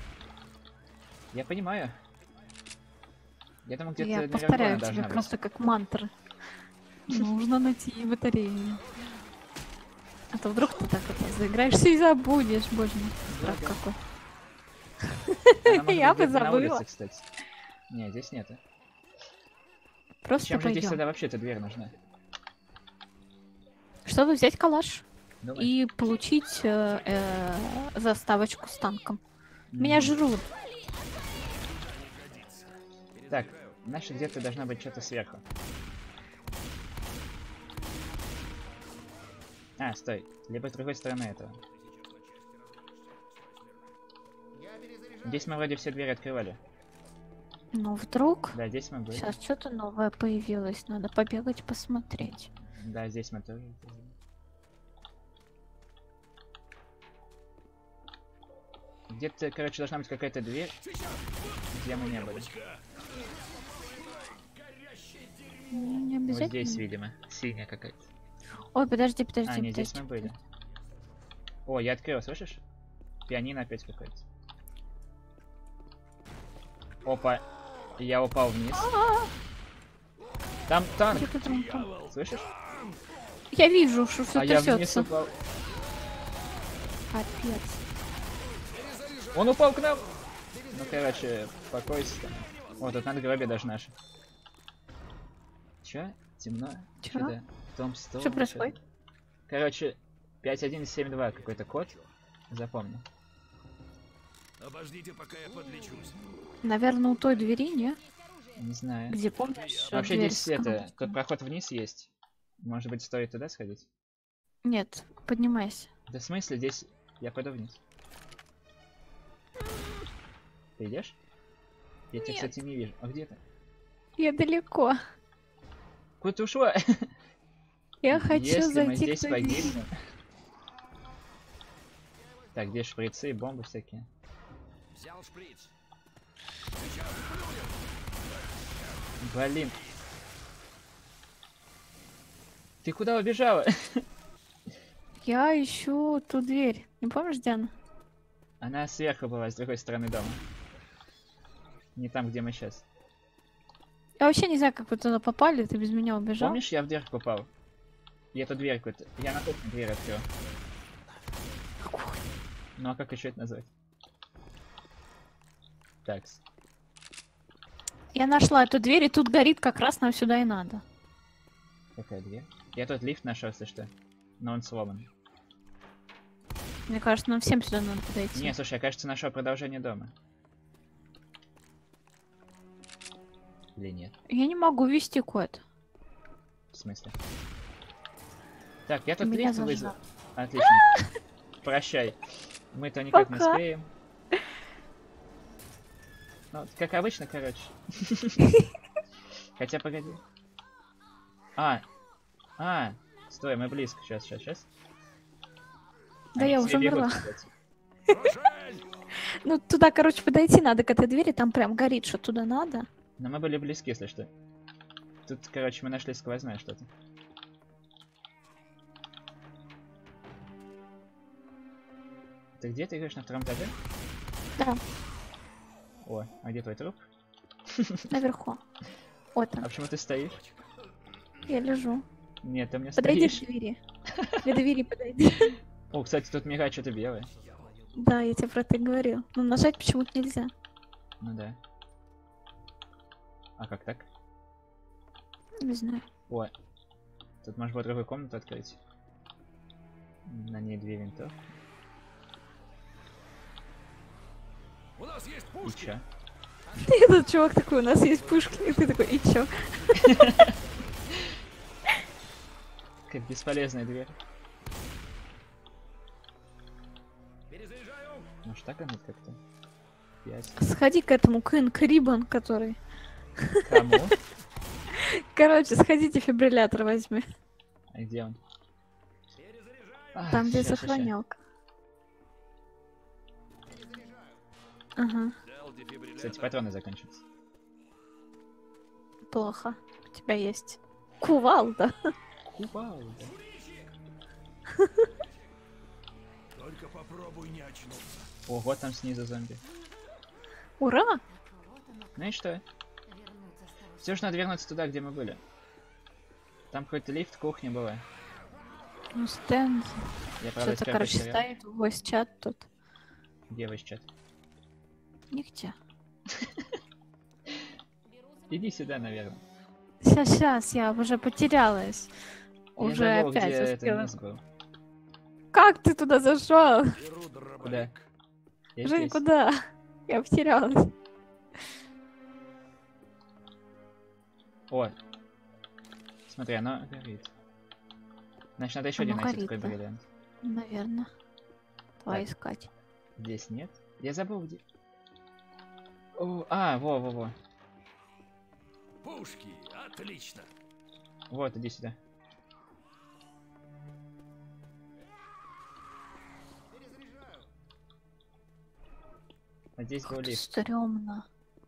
Я понимаю. Я думаю, где-то Я наверху повторяю она тебе должна быть. просто как мантры. Нужно найти батарею. А то вдруг ты так это заиграешься и забудешь, боже мой. Страх Да-да. какой. Она может Я быть бы где-то на забыла. улице, кстати. Не, здесь нету. Просто Чем же здесь пойдем. тогда вообще эта дверь нужна? Чтобы взять калаш Давай. и получить заставочку с танком. Меня жрут. Так, значит где-то должна быть что-то сверху. А, стой. Либо с другой стороны этого. Я перезаряжаю. Здесь мы вроде все двери открывали. Но вдруг Да, здесь мы были. сейчас что-то новое появилось. Надо побегать посмотреть. Да, здесь мы тоже. Где-то, короче, должна быть какая-то дверь, где мы не были. Не Вот обязательно. здесь, видимо. Синяя какая-то. Ой, подожди, А, подожди, не, здесь подожди. мы были. О, я открыл, слышишь? Пианино опять какое-то. Опа. Я упал вниз. Там танк, Где ты там упал? слышишь? Я вижу, что все А я вниз трясется. упал. Капец. Он упал к нам! Ну, короче, покойся там. О, тут надгробие даже наше. Чё? Темно? Чё? Чё-то. Том 100. Что происходит? Короче, 5172 какой-то код. Запомни. Обождите, пока я подлечусь. Наверное, у той двери, не? Не знаю. Где, помнишь, Вообще дверь здесь с это, кнопкой? тут проход вниз есть. Может быть, стоит туда сходить? Нет, поднимайся. Да в смысле, здесь я пойду вниз. Ты идешь? Я тебя, Нет. кстати, не вижу. А где ты? Я далеко. Куда ты ушла? Я хочу Если мы зайти здесь к той двери. погибнем... Так, где шприцы и бомбы всякие? Взял шприц. Блин. Ты куда убежала? Я ищу ту дверь. Не помнишь, где она? Она сверху была, с другой стороны дома. Не там, где мы сейчас. Я вообще не знаю, как вы туда попали, ты без меня убежал. Помнишь, я в дверь попал? И эту дверь какую-то... Я на кухне дверь открыл. Ну а как еще это назвать? Такс. Я нашла эту дверь, и тут горит, как раз нам сюда и надо. Какая дверь? Я тут лифт нашел, если что. Но он сломан. Мне кажется, нам всем сюда надо подойти. Не, слушай, я, кажется, нашел продолжение дома. Или нет? Я не могу ввести код. В смысле? Так, я тут Меня лифт вызвал. зажал. Отлично. Прощай. Мы-то никак не Пока. успеем. Ну, как обычно, короче. Хотя, погоди. Стой, мы близко. Сейчас. Да Они я к уже тебе бегут, умерла. кстати. Ну, туда, короче, подойти надо к этой двери, там прям горит, что туда надо. Но мы были близки, если что. Тут, короче, мы нашли сквозное что-то. Ты где? Ты играешь на втором этаже? Да, О, а где твой труп? наверху. Вот А он, почему ты стоишь? я лежу. Нет, ты мне Подойди стоишь. к двери. К двери подойди. О, кстати, тут мигает что-то белое. Да, я тебе про это и говорил. Но нажать почему-то нельзя. Ну да. А как так? Не знаю. О, тут можно было другую комнату открыть. На ней 2 винтов. У нас есть И пушки. чё? И этот чувак такой, у нас есть пушки. И ты такой, и чё? Как бесполезная дверь. Перезаряжаю. Может так она как-то? 5. Сходи к этому Кын Крибан, который... Кому? Короче, сходи, дефибриллятор возьми. А где он? А, Там, где ща. сохранялка. Ага, Дал дефибриллятор. Кстати, патроны закончатся. плохо. У тебя есть кувалда. Кувалда. Только попробуй не очнуться. Ого, там снизу зомби. Ура! Ну и что? Все же надо вернуться туда, где мы были. Там какой-то лифт, кухня была. Ну, Стэн, Я, правда, что-то, теперь короче, потерял. стоит в voice-чат тут. Где ваш чат? Нигде. Иди сюда, наверное. Сейчас, я уже потерялась. Уже Я забыл, опять где это успела. низ был. Как ты туда зашел? Беру дробовик. Куда? Я Жень, здесь. куда? Я потерялась. О. Смотри, оно горит. Значит, надо еще Оно один найти горит, такой да? бриллиант. Наверное. Давай Так. искать. Здесь нет. Я забыл, где. О, во. Пушки. Отлично. Вот, иди сюда. А здесь был Как лифт. стрёмно.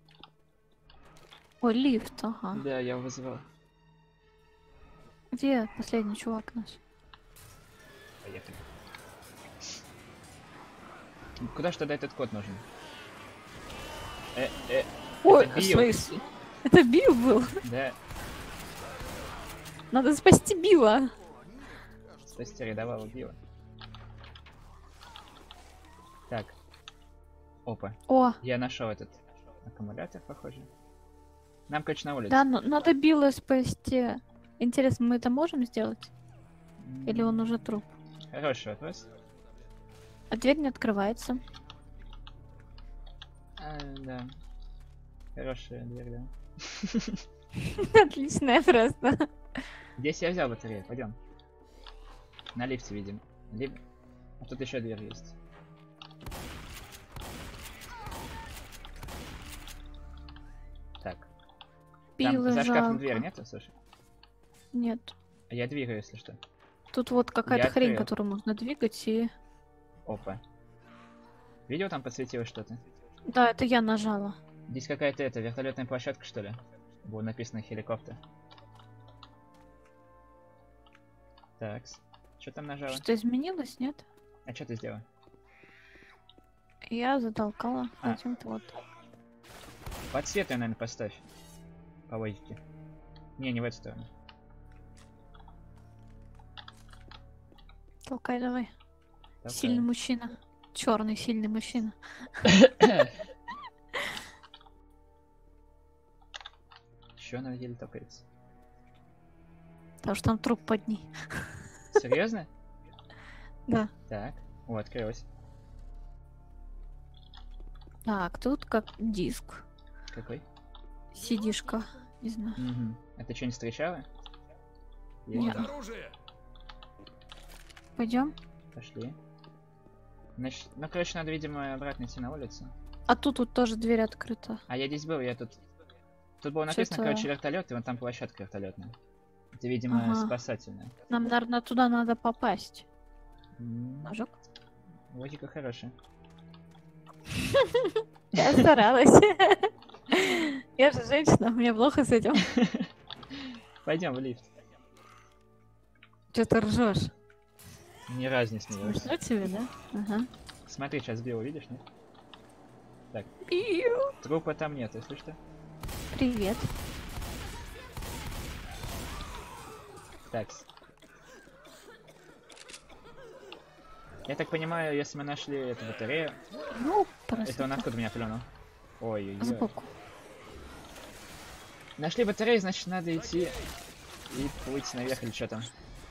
Ой, лифт, ага. Да, я его вызывал. Где последний чувак наш? Поехали. Куда ж тогда этот код нужен? Ой, это в Билл. смысле? Это Билл был? Да, Надо спасти Билла. спасти рядового Билла. Так. Опа. О, Я нашел этот аккумулятор, похоже. Нам, короче, на улицу. да, ну, надо Билла спасти. Интересно, мы это можем сделать? Или он уже труп? Хороший вопрос. А дверь не открывается. Да. Хорошая дверь, да. Отличная просто. Здесь я взял батарею, пойдем. На лифте, видим. А тут еще дверь есть. Так. Там Билла за шкафом жалко. дверь нету, слушай? Нет. Я двигаю, если что. Тут вот какая-то Я хрень, открыл. которую можно двигать и... Опа. Видел, там подсветилось что-то? Да, это я нажала. Здесь какая-то вертолетная площадка, что ли? Было написано хеликоптер. Так. Что там нажала? Что изменилось, нет? А что ты сделала? Я затолкала А. этим-то вот. Подсветы, наверное, поставь. По логике. Не в эту сторону. Толкай давай. Толкаю. Сильный мужчина. Черный сильный мужчина. Еще она еле топается. Потому что там труп под ней. Серьезно? Да. Так. О, открылось. Так, тут как диск. Какой? Сидишка. Не знаю. Угу. А ты что-нибудь встречала? Есть? Нет. Оружие! Пойдем. Пошли. Значит, ну, короче, надо, видимо, обратно идти на улицу. А тут вот тоже дверь открыта. А я здесь был, я тут... Тут было написано, Чё-то- короче, вертолет, и вон там площадка вертолетная. Это, видимо, Ага. спасательная. Нам, наверное, туда надо попасть. Ножок. Логика хорошая. Я старалась. Я же женщина, мне плохо с этим. Пойдем в лифт. Что ты ржешь? Ни разу не смеешься. Смешно тебе, да? Ага. Смотри, сейчас Билл, видишь, нет? Иу. Трупа там нет, если что. Привет. Такс. Я так понимаю, если мы нашли эту батарею... Ну, Это просто он откуда меня плюнул? Ой-ой-ой. сбоку. Нашли батарею, значит, надо идти и плыть наверх или что там.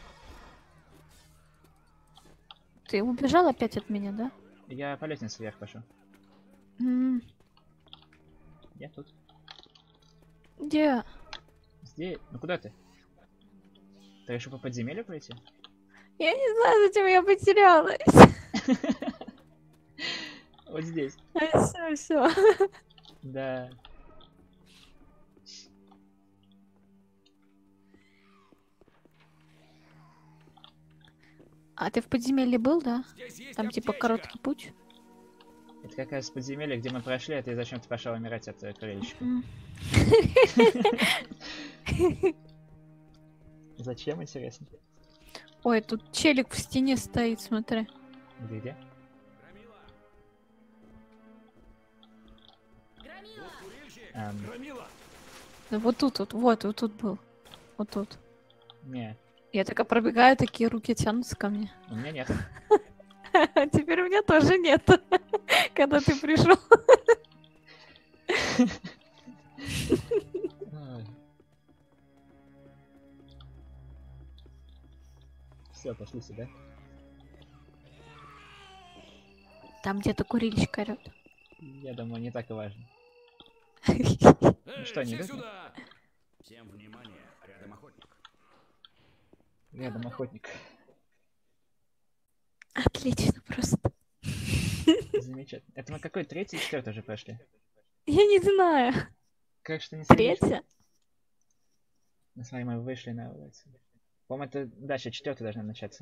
Ты убежал опять от меня, да? Я по лестнице вверх пошел. М, Я тут. Где? Здесь. Ну куда ты? Ты решил по подземелью пройти? Я не знаю, зачем я потерялась. Вот здесь. Все. Да. А ты в подземелье был, да? Здесь есть Там типа аптечка. короткий путь? Это как раз подземелье, где мы прошли, а ты зачем-то пошел умирать от крылечка. М. Зачем, интересно? Ой, тут челик в стене стоит, смотри. Где? Громила! Курильщик! Эм, Громила! Да вот тут, вот тут был. Вот тут. не, Я такая пробегаю, такие руки тянутся ко мне. у меня нет. А теперь у меня тоже нет, когда ты пришел. Все, пошли сюда. Там где-то курильщик орёт. Я думаю, не так и важно. Эй, что, не все идут? сюда! Всем внимание, рядом охотник. Рядом охотник. Отлично просто. Замечательно. Это мы какой? Третий, четвертый уже прошли? Я не знаю. Как что не заметил? Третья? Ну, смотри, мы вышли на улицу. По-моему, это дальше четвертый должна начаться.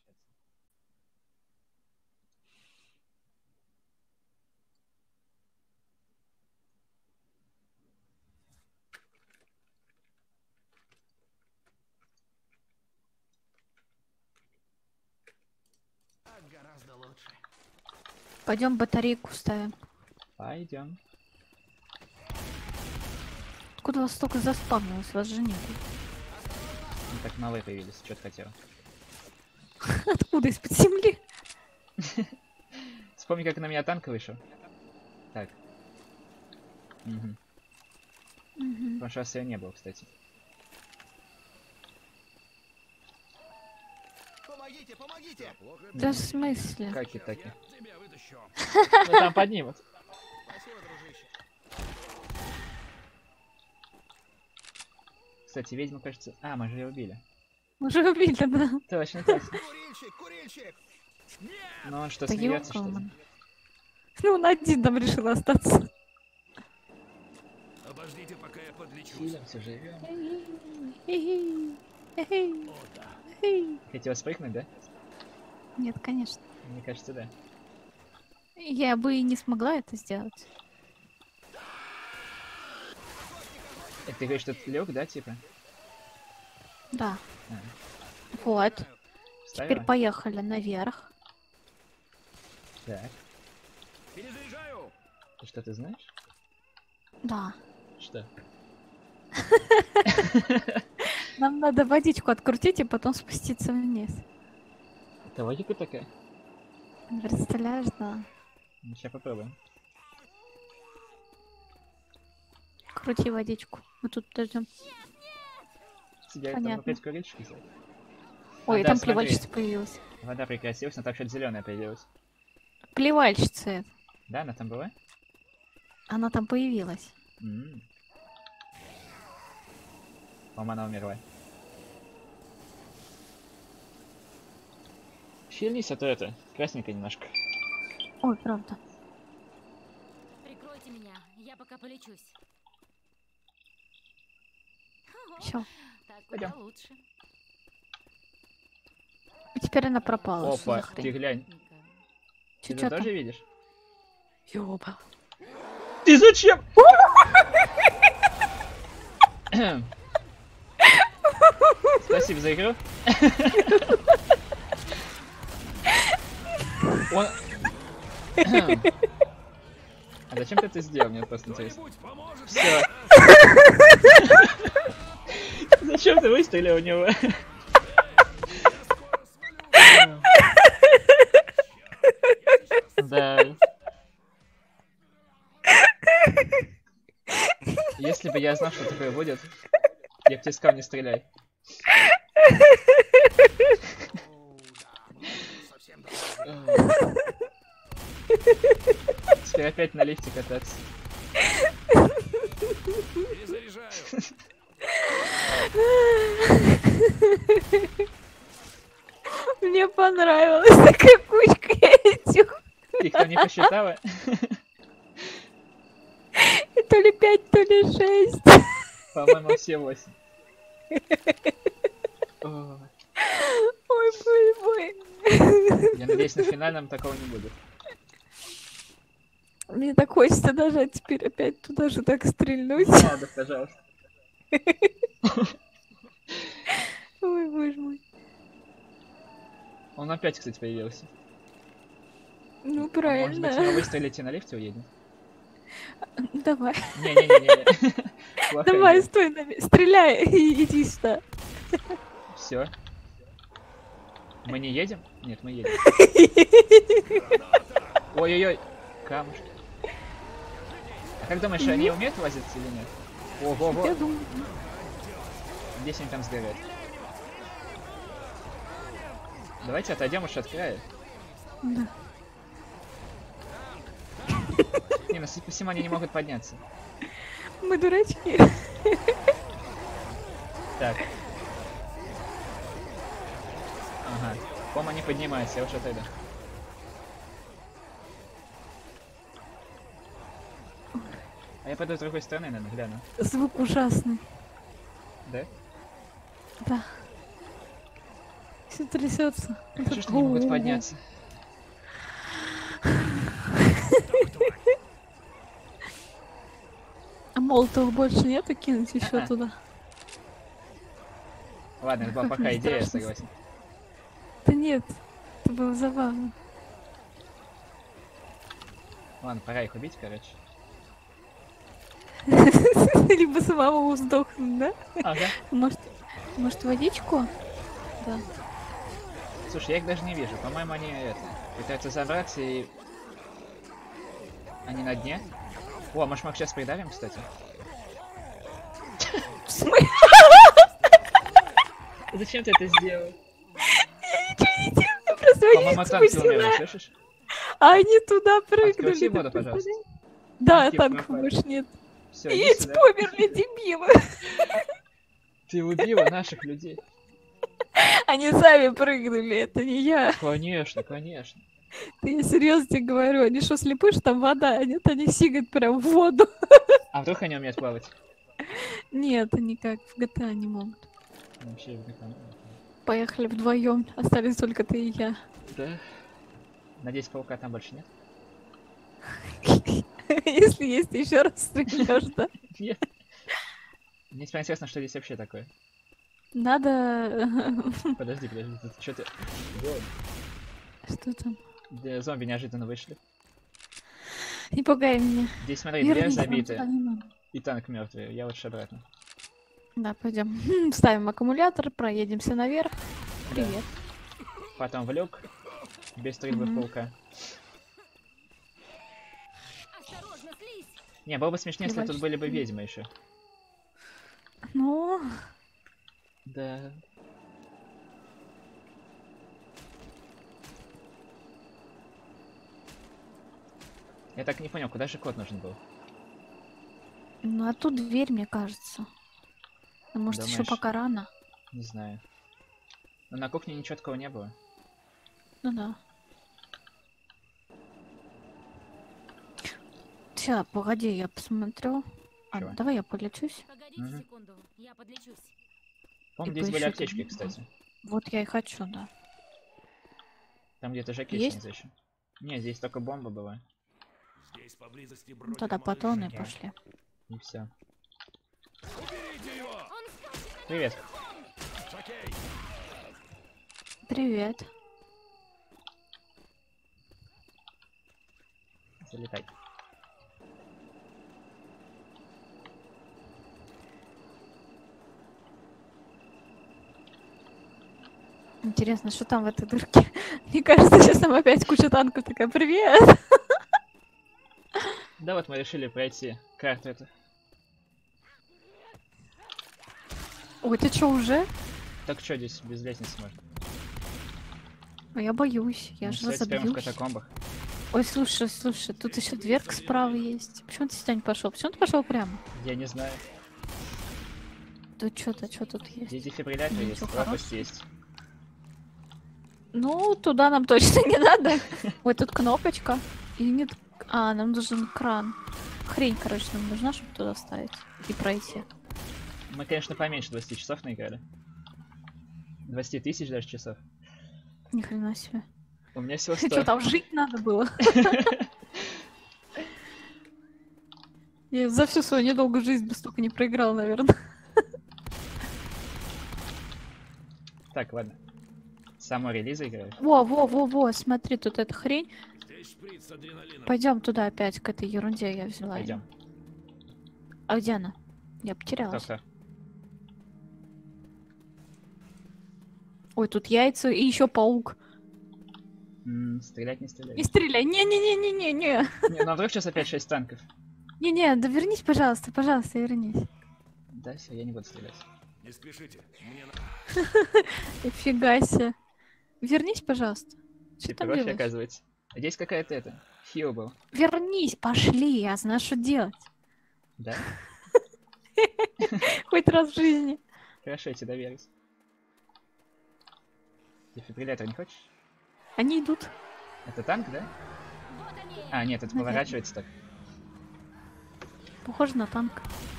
Так гораздо лучше. Пойдем батарейку ставим. Пойдем. Откуда вас столько заспавнилось? Вас же нет. Ну, так новые появились, что ты хотел. Откуда? Из-под земли? Вспомни, как на меня танк вышел. Так. Угу. В прошлый раз её не было, кстати. Помогите, помогите! Плохо Да в смысле? Каки таки. тебя вытащу. Ну там поднимут. Спасибо, дружище. Кстати, ведьму, кажется... А, мы же ее убили. Мы же убили, да? Точно, точно. Курильщик, курильщик! Ну он что, Да смеется, что ли? ёлка-ман. Ну, он один там решил остаться. Обождите, пока я подлечусь. Хилимся, живем. Эхей, эхей, О, да. эхей. Хотела спрыгнуть, да? Нет, конечно. Мне кажется, да. Я бы и не смогла это сделать. Это ты говоришь, что лег, да, типа? Да. А, Вот. Теперь вставила? поехали наверх. Так. Перезаряжаю! Ты что-то знаешь? Да. Что? Нам надо водичку открутить и потом спуститься вниз. Это логика такая? Представляешь, да. Сейчас попробуем. Крути водичку. Мы тут подождем. Я там Понятно. опять курильщик взял. Ой, да, там смотри. плевальщица появилась. Вода прекратилась, но там что-то зеленое появилось. Плевальщица это. Да, она там была? Она там появилась. По-моему, она умерла. Шевелись, а то это, красненько немножко. Ой, правда. Прикройте меня, я пока полечусь. Все. Так Пойдём. куда лучше. И теперь она пропала. Что за Опа, хрень? ты глянь. Ты это Чё там? тоже видишь? Ёба. Ты зачем? Спасибо за игру. Он... А зачем ты это сделал? Мне просто интересно. Все. Зачем ты выстрелил в него? Да. Если бы я знал, что такое будет, я бы тебе сказал, не стреляй. Теперь опять на лифте кататься. Перезаряжаю. Мне понравилась такая кучка этих. Их там не посчитала? То ли 5, то ли 6. По-моему, все 8. Ой. Ой, боже мой. Я надеюсь, на финальном такого не будет. Мне так хочется нажать теперь опять туда же так стрельнуть. Не надо, пожалуйста. Ой, боже мой. Он опять, кстати, появился. Ну, Может быть, мы правильно. выстрелите и на лифте уедем? Давай. Не-не-не-не. Давай, стой на месте. Стреляй и иди сюда. Все. Мы не едем? Нет, мы едем. Ой-ой-ой. Камушки. А как думаешь, они умеют возиться или нет? Ого-го. Я думаю, Здесь они там сгорят. Давайте отойдем уж от края. да. Не, ну судя по всему, они не могут подняться. Мы дурачки. Так. Ага. По-моему, они поднимаются, я уж отойду. А я пойду с другой стороны, наверное, гляну. Звук ужасный. Да? Да. Все трясется. Хорошо, что не могут подняться. А молотов больше нету кинуть еще Ага. туда? Ладно, это была Как пока мне идея, я страшно. согласен. Да нет, это было забавно. Ладно, пора их убить, короче. Либо самому сдохнуть, да? Ага. Может водичку? Да. Слушай, я их даже не вижу. По-моему, они это, пытаются забраться и... Они на дне. О, может, мы их сейчас придавим, кстати? В смысле? Зачем ты это сделал? Просто По-моему, водичку танки спустила, умерли, слышишь? а они туда прыгнули. Отключи ты воду, пожалуйста. представляешь? Да, Танки танков пропали. больше нет. Все, И иди эти сюда. померли, дебилы. Ты убила наших людей. Они сами прыгнули, это не я. Конечно, конечно. Да я серьезно тебе говорю, они что, слепые, что там вода? А нет, они сигают прям в воду. А вдруг они умеют плавать? Нет, они как в GTA не могут. Вообще, Поехали вдвоем, остались только ты и я. да. Надеюсь, паука там больше нет? Если есть, еще раз стрельнешь, да? Нет. Мне теперь интересно, что здесь вообще такое. Надо... Подожди, тут что-то... Вот. Что там? Да, зомби неожиданно вышли. Не пугай меня. Здесь, смотри, дверь Вернись, нам забитая. туда не надо. И танк мертвый. Я лучше обратно. Да, пойдем. Ставим аккумулятор, проедемся наверх. Привет. Потом в люк. Без стрельбы в паука. Осторожно, слизь! Не, было бы смешнее, если тут были бы Плевать. ведьмы еще. Ну, Да. Я так не понял, куда же код нужен был? ну а тут дверь, мне кажется. А может, еще Думаешь? пока рано? Не знаю. Но на кухне ничего такого не было. Ну да. Сейчас, погоди, я посмотрю. А, Чего? давай я полечусь. Погодите Мгм. секунду, я подлечусь. Помню, И здесь были поищу аптечки, там. кстати. Вот я и хочу, да. Там где-то жаки Есть? снизу еще. Не, здесь только бомба была. Здесь поблизости Ну, бродит тогда патроны малыш. пошли. И все. Уберите его! Он скачет! Привет. Окей. Привет. Залетай. Интересно, что там в этой дырке? Мне кажется, сейчас там опять куча танков такая. Привет! Да вот мы решили пройти карту эту. Ой, ты что, уже? Так что здесь без лестницы можно? А я боюсь, я Ну же всё, теперь мы в разобьюсь. катакомбах. Ой, слушай, тут еще дверка справа есть. Почему ты сюда не пошел? Почему ты пошел прямо? Я не знаю. Тут что тут есть? Здесь дефибриллятор Ну, есть, ничего лопасть хорошего. есть. Ну, туда нам точно не надо. Ой, тут кнопочка. Или нет? А, нам нужен кран. Хрень, короче, нам нужна, чтобы туда вставить и пройти. Мы, конечно, поменьше 20 часов наиграли. 20 тысяч даже часов. Ни хрена себе. У меня всего Что 100. там жить надо было? Я за всю свою недолгую жизнь бы столько не проиграл, наверное. Так, ладно. Само релиза играю. Во, смотри, тут эта хрень. Здесь шприц с адреналином. Пойдем туда опять, к этой ерунде я взяла. её. Пойдем. А где она? Я потерялась. Кто-кто? Ой, тут яйца и еще паук. Стрелять не стрелять. Не стреляй. Не-не-не-не-не-не. Не, ну а вдруг сейчас опять 6 танков? Не-не, да вернись, пожалуйста, вернись. Да, все, я не буду стрелять. Не спешите. Мне на... Нифига себе. Вернись, пожалуйста. Что Ты там профи, делаешь? оказывается. А здесь какая-то это. Хил был. Вернись, пошли, я знаю, что делать. Да? Хоть раз в жизни. Хорошо, я тебе доверюсь. Дефибриллятор не хочешь? Они идут. Это танк, да? Вот они! А, нет, это Наверное. поворачивается так. Похоже на танк.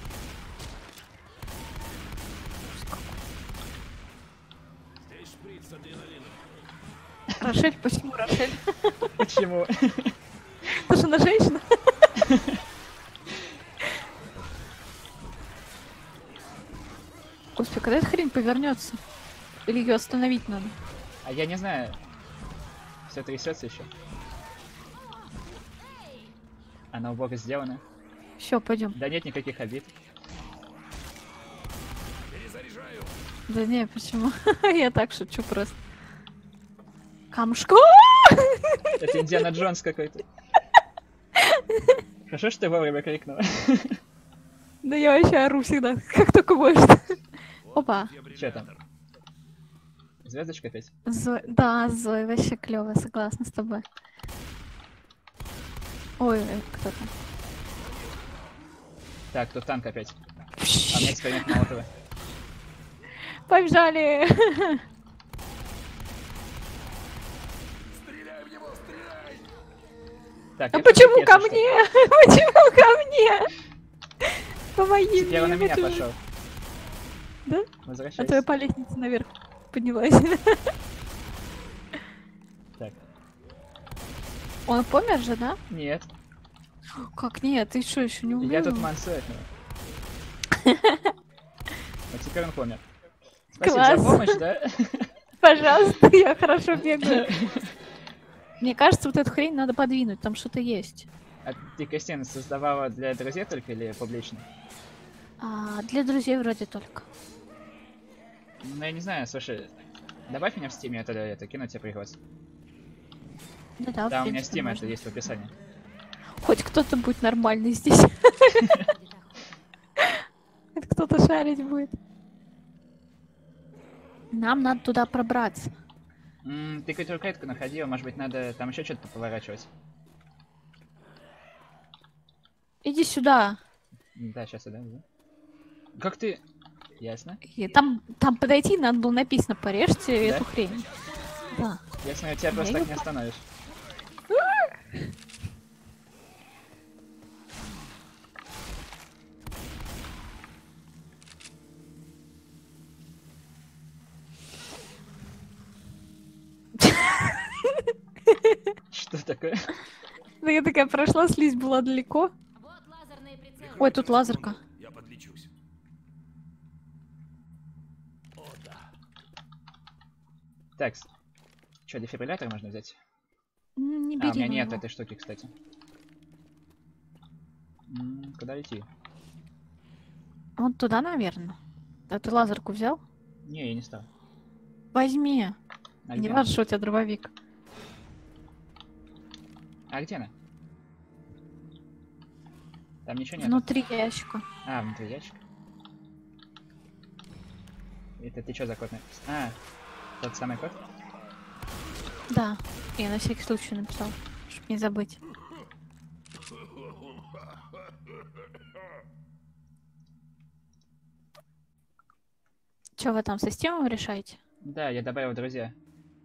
Здесь шприц с адреналином. Рошель, почему Рошель? Почему? Потому что она женщина. Господи, когда эта хрень повернется? Или ее остановить надо? А я не знаю. Все трясется еще. Она убого сделана. Все, пойдем. Да нет никаких обид. Перезаряжаю. Да не, почему? Я так шучу просто. Камушка! Это Индиана Джонс какой-то. Хорошо, что ты вовремя крикнула. Да я вообще ору всегда, как только может. Опа. Че там? Звездочка опять? Да, Зоя вообще клевая, согласна с тобой. Ой, кто там? Так, тут танк опять. А мне эксперимент Молотова. Побежали! Стреляй в него, стреляй! Так, А я почему тут ко если мне? Почему ко мне? Помоги что. Первый на мне. меня вот уже. пошел. Да? А то я Возвращайся. по лестнице наверх поднялась. Так. Он помер же, да? Нет, Как нет? Ты что, еще не умер? я тут мансу этого. А теперь он помер. Спасибо Класс. за помощь, да? Пожалуйста, я хорошо бегаю. Мне кажется, вот эту хрень надо подвинуть, там что-то есть. А ты Костян создавала для друзей только или публично? А, для друзей вроде только. Ну я не знаю, слушай, добавь меня в стиме, я тогда это кину тебе приглас. Да-да, в Да, у меня принципе, Steam это можно. есть в описании. Хоть кто-то будет нормальный здесь. Хоть кто-то шарить будет. Нам надо туда пробраться. Ты какую-то рукоятку находила, может быть, надо там еще что-то поворачивать. Иди сюда. Да, сейчас я да. Как ты... Ясно. И там подойти надо было написано, порежьте Да? эту хрень. Да. Ясно, я тебя просто Я так не не остановишь. Что такое? Да я такая прошла, слизь была далеко. Вот лазерные прицелы. Ой, тут лазерка. Я подлечусь. О, да. Так, что, дефибриллятор можно взять? Не А, бери у меня вы нет его. этой штуки, кстати. Куда идти? Вот туда, наверное. А ты лазерку взял? Не, я не стал. Возьми. А Не где важно, она? что у тебя дробовик. А где она? Там ничего нет. Внутри ящика. А, внутри ящика. Это ты что за код написал? А, тот самый код? Да. Я на всякий случай написал, чтобы не забыть. Что вы там со Стимом решаете? Да, я добавил друзья.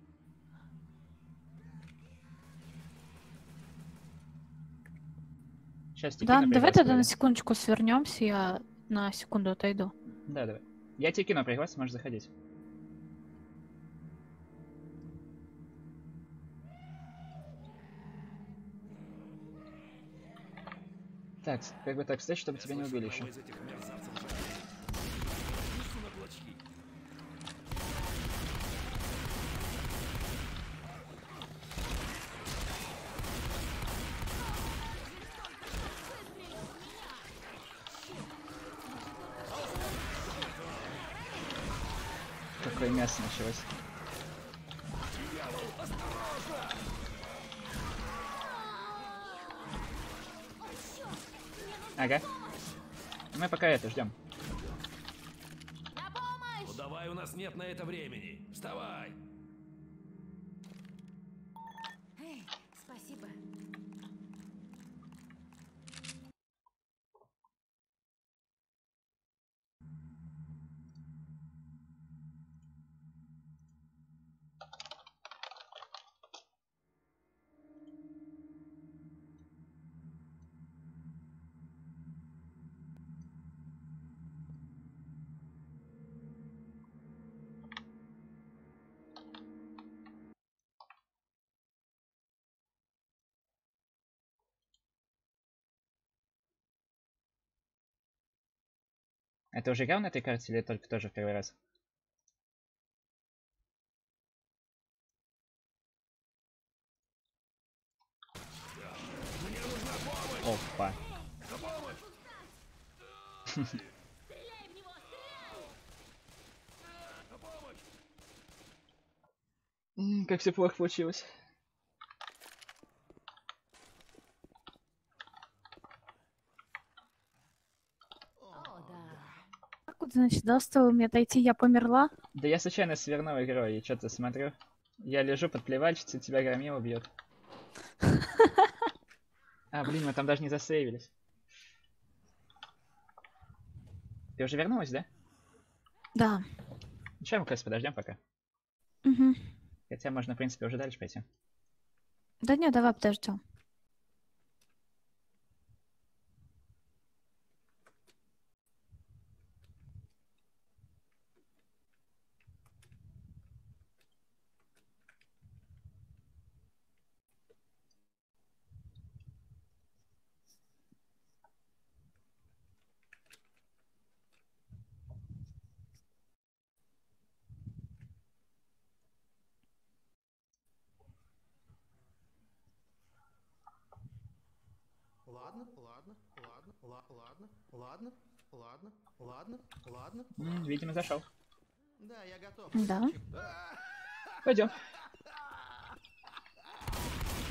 Сейчас тебе Да, кину давай приглас, тогда на Коля. секундочку свернемся, я на секунду отойду. Да, давай. Я тебе кину приглас, можешь заходить. Так, как бы так сказать, чтобы тебя не убили еще. Из этих мерзавцев жаль. Несу на кулачки. Какое мясо началось. Ага. Мы пока это ждем. На помощь! Ну давай, у нас нет на это времени. Вставай. Эй, спасибо. Это уже играл на этой карте или только тоже в первый раз? Опа. Стреляй в него, стреляй! Как все плохо получилось. О, да. Так вот, значит, да, стоило мне отойти, я померла. Да я случайно свернул игру и что-то смотрю. Я лежу под плевальщицей, тебя громила бьет. А, блин, мы там даже не засейвились. Ты уже вернулась, да? Да. Сейчас мы как раз подождем пока. Угу. Хотя можно, в принципе, уже дальше пойти. Да нет, давай подождем. Ладно, ладно, ладно, ладно, ладно, ладно, ладно, ладно. Видимо, зашел. Да, я готов. Да. Пойдем.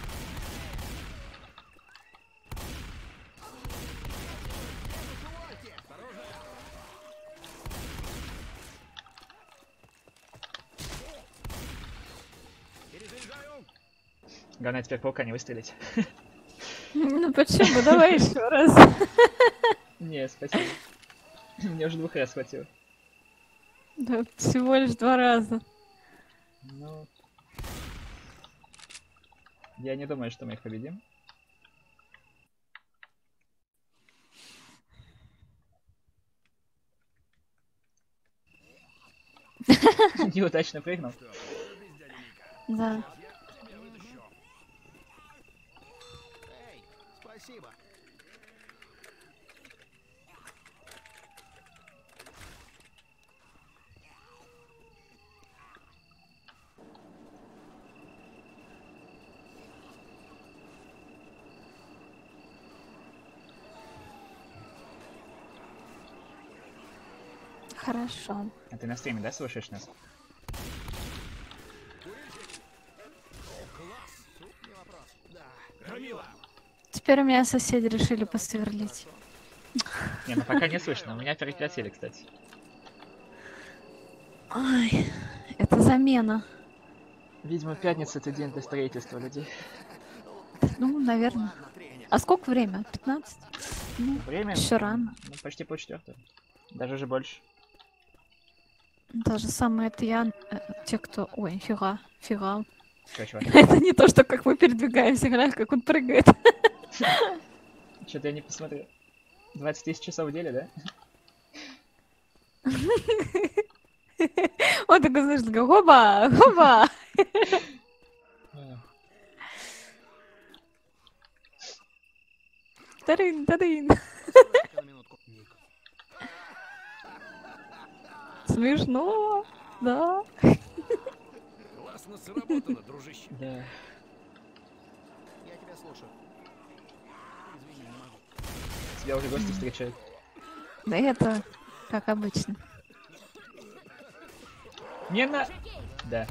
Главное теперь паука не выстрелить. Ну почему? Давай еще раз. Не, спасибо. Мне уже 2 раз хватило. Да, всего лишь 2 раза. Ну... Я не думаю, что мы их победим. Неудачно прыгнул. Да. Эй, спасибо. Хорошо. А ты на стриме, да, слушаешь нас? Громила! Теперь у меня соседи решили посверлить. Не, ну пока не слышно. У меня прекратили, кстати. Ой, это замена. Видимо, пятница это день для строительства людей. Ну, наверное. А сколько время? 15? Ну, Время? еще рано. Ну, почти 3:30. Даже уже больше. То же самое это я. Те, кто... Ой, фига. Чё, чувак? Это не то, что как мы передвигаемся, глянь, как он прыгает. Что-то я не посмотрел. 20 тысяч часов в деле, да? Он такой, знаешь, такой, хоба. Тадын. На минутку. Ник. Смешно, да. Классно сработано, дружище. Да. Я тебя слушаю. Извини, не могу. Тебя уже гости встречают. Да это как обычно. Не на... Да.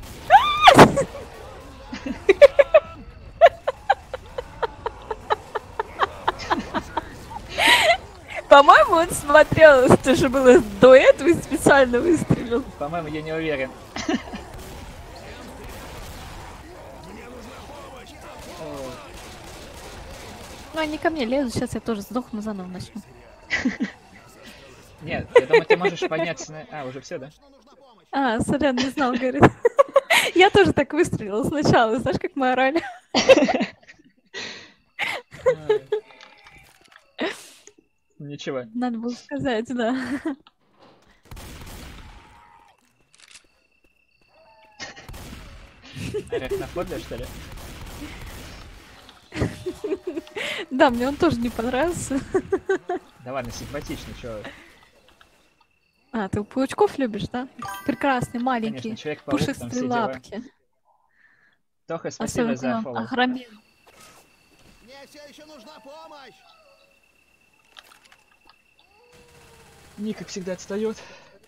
По-моему, он смотрел, что же было до этого и специально выстрелил. По-моему, я не уверен. Ну, они ко мне лезут, сейчас я тоже сдохну, заново начну. Нет, я думаю, ты можешь подняться на... А, уже все, да? А, сорян, не знал, говорит. Я тоже так выстрелила сначала, знаешь, как мы орали. Ничего. Надо было сказать, да. Арахнофобия, что ли? Да, мне он тоже не понравился. Да ладно, симпатичный, чё. А, ты паучков любишь, да? Прекрасные, маленькие, Конечно, Человек-паук, там все пушистые дела. лапки. Тоха, спасибо за Особенно фоллоу. огромен. Мне все еще нужна помощь. Ник, как всегда, отстает.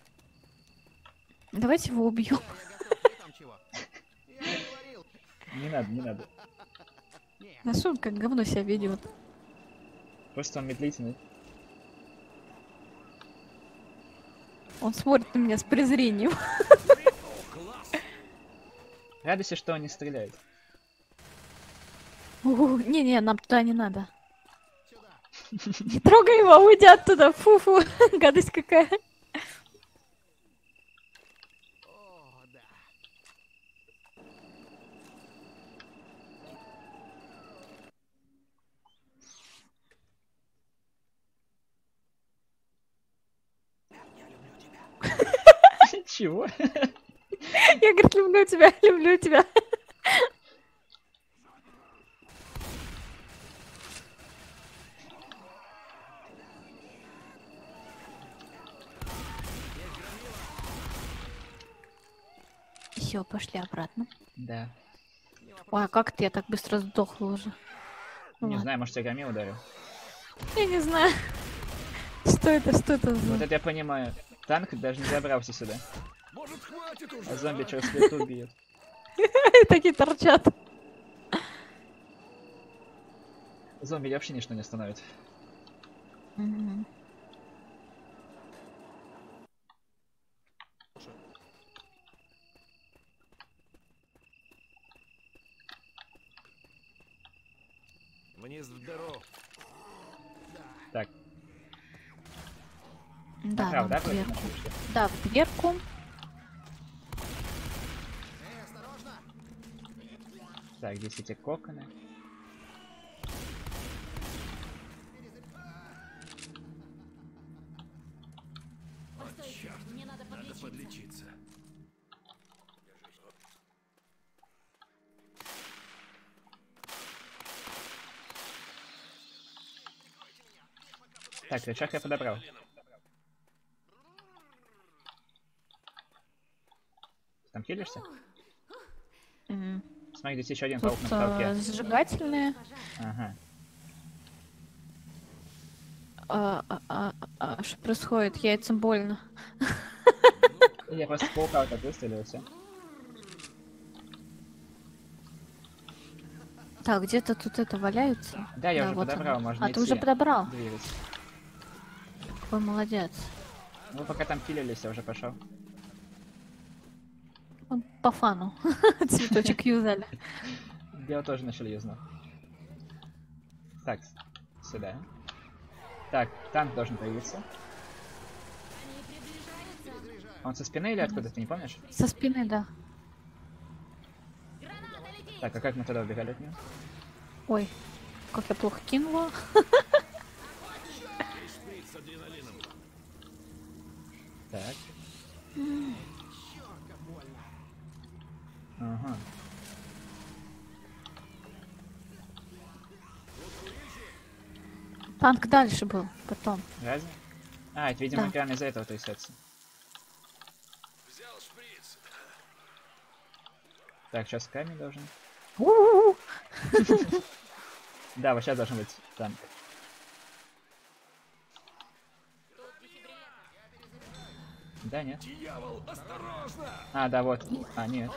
Давайте его убьем. Я готов. Ты там чего? Я же говорил. Не надо, не надо. А что он как говно себя ведет? Просто он медлительный. Он смотрит на меня с презрением. Радуйся, что он не стреляет. Не-не, нам туда не надо. Не трогай его, уйди оттуда. Фу-фу, гадость какая. О, да. Чего? Я, говорит, люблю тебя, люблю тебя. Все, пошли обратно. Да. Ой, а как ты? Я так быстро сдохла уже. Ну Не ладно. знаю, может, я громил ударил. Я не знаю. Что это Вот за... это я понимаю. Танк даже не забрался сюда. Может, хватит уже? А зомби через лету убьет. Такие торчат. Зомби вообще ничто не остановит. Мгм. Вниз в дыру. Так, Да, направо, нам да, в вроде дверку. нашли? Да, в дверку. Так, здесь эти коконы. Постойте, мне надо подлечиться. Подлечиться. Так, рычаг я подобрал. Ты там хилишься? М, Смотри, здесь еще один Тут паук на потолке. зажигательные. Ага. Что происходит? Яйцам больно. Я просто в паука вот так выстрелил, и всё. Так, где-то тут это валяется. Да, я уже вот подобрал, оно. можно ты уже идти. подобрал? Двигаться. Какой молодец. Ну, пока там хилились, я уже пошел. Он по фану. Цветочек юзали. Я тоже начал юзнуть. Так, сюда. Так, танк должен появиться. Они приближаются. Он со спины или откуда, ты не помнишь? Со спины, да. Граната летит. Так, а как мы туда убегали от него? Ой, как я плохо кинула. Шприц с адреналином. Так. Ага. Танк дальше был, потом. Разве? А, это, видимо, Да. экран из-за этого трясется. Взял шприц. Так, сейчас камень должен. У-у-у. Да, вот сейчас должен быть танк. Да, нет? Дьявол, осторожно! А, да, вот. А, нет.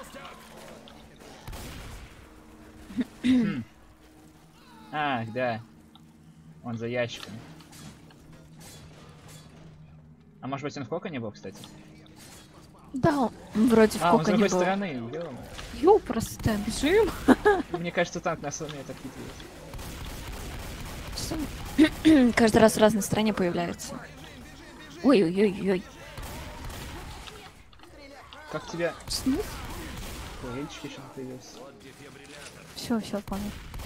Хм. А, да. Он за ящиками. А может быть он в коконе был, кстати? Да, он вроде в А, он с коконе другой был. стороны, ё-моё. Ё, просто бежим. Мне кажется, танк нас умеет отхитрить. Каждый раз в разной стране появляется. Ой-ой-ой-ой. Как тебя... Снуп? Курильчик еще появился. Все, понял.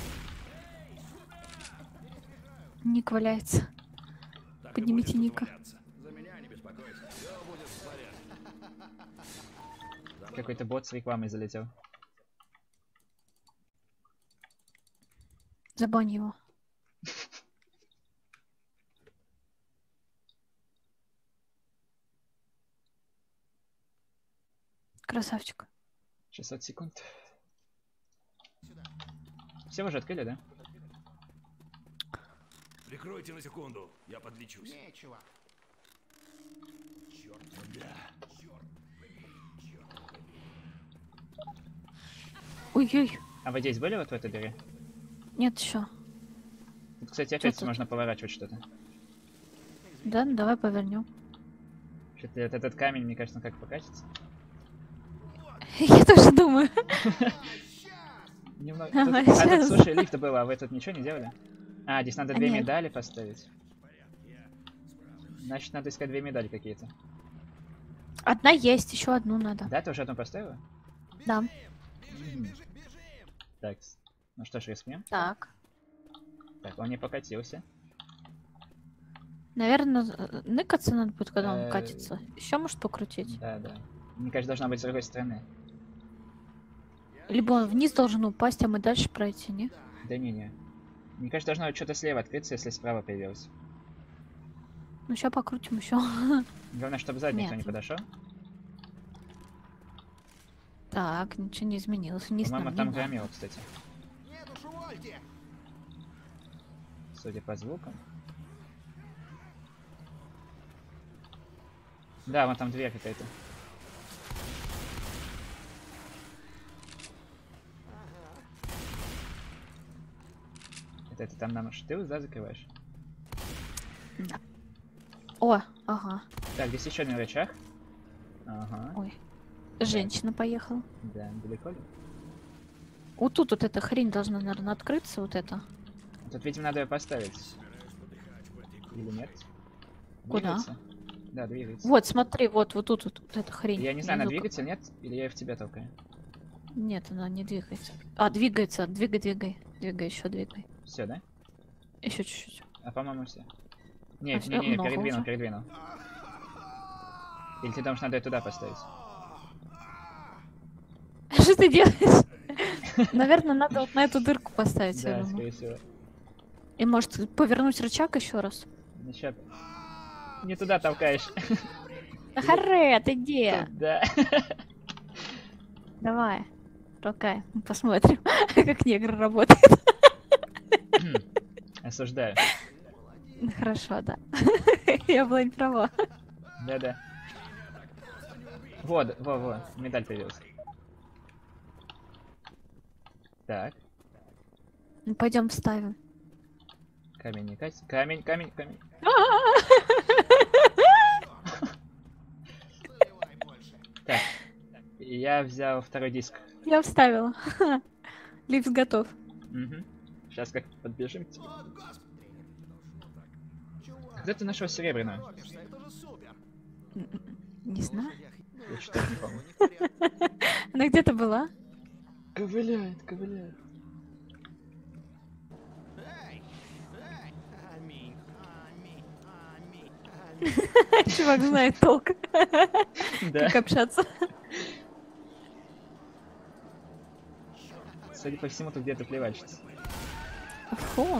Ник валяется. Так и Поднимите будет Ника. валяться. За меня не беспокойся. Все будет в порядке. Какой-то бот с рекламой залетел. Забань его. Красавчик. 600 секунд. Все уже открыли, да? Прикройте на секунду, я подлечусь. Нечего. Черт, да. Ой-ой. А вы здесь были вот в этой дыре? Нет еще. Тут, кстати, опять тут? можно поворачивать что-то. Да, ну давай повернем. Что-то вот этот камень, мне кажется, он как покатится. Я тоже думаю. Немного... Ага, Тут... А тут, щас. слушай, лифт был, а вы тут ничего не делали? А, здесь надо две Нет. медали поставить. Значит, надо искать две медали какие-то. Одна есть, еще одну надо. Да, ты уже одну поставила? Да. Так, ну что ж, рискнем. Так. Так, он не покатился. Наверное, ныкаться надо будет, когда он Э, катится. Еще может покрутить. Да, да. Мне кажется, должна быть с другой стороны. Либо он вниз должен упасть, а мы дальше пройти, не? Да не-не. Мне кажется, должно что-то слева открыться, если справа появилось. Ну, сейчас покрутим еще. Главное, чтобы сзади никто не Нет. подошел. Так, ничего не изменилось. Вниз нам По-моему, не там надо. громило, кстати. Нет уж, увольте! Судя по звукам. Да, вон там дверь какая-то. Это ты там нам штыл, да, закрываешь? Да. О, ага. Так, здесь еще один рычаг. Ага, Ой. Женщина поехала. да, далеко ли? Вот тут вот эта хрень должна, наверное, открыться, вот это. Тут Тут, видимо, надо ее поставить. Или нет? Куда? Двигается? Да, двигается. Вот, смотри, вот тут вот эта хрень. Я не знаю, она внизу двигается, нет? Или я в тебя толкаю? Нет, она не двигается. А, двигается. Двигай. Двигай, еще двигай. Все, да? Еще чуть-чуть. А по-моему все. Не, А, не, не, много передвинул, уже. передвинул. Или ты думаешь, надо ее туда поставить? Что ты делаешь? Наверное, надо вот на эту дырку поставить, я Да, думаю. скорее всего. И может повернуть рычаг еще раз. Ну, ща- Не туда толкаешь. Да харе, ты где? Да. Давай. Толкай. Посмотрим, как негр работает. Осуждаю. Хорошо, да. Я была не права. Да-да. Вот, медаль появилась. Так, Ну, пойдем вставим. камень не катится. Камень. Так, я взял второй диск. Я вставила. Лифт готов. Сейчас как подбежим к тебе. Когда ты нашел серебряную? Это же супер. Не знаю. Я что-то не помню. Она где-то была? Ковыляет. Аминь. Чувак знает толк, Да. как общаться. Судя по всему, тут где-то плевальщица. Фу.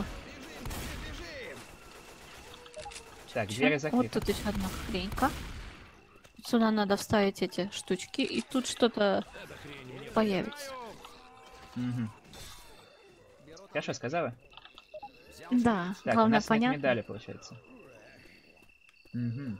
Так, Чё? двери Вот закрыты. тут еще одна хренька. Сюда надо вставить эти штучки, и тут что-то появится. Мгм. Хорошо, сказала? Да, Так, у главное нас нет понятно. медали, получается. Мгм.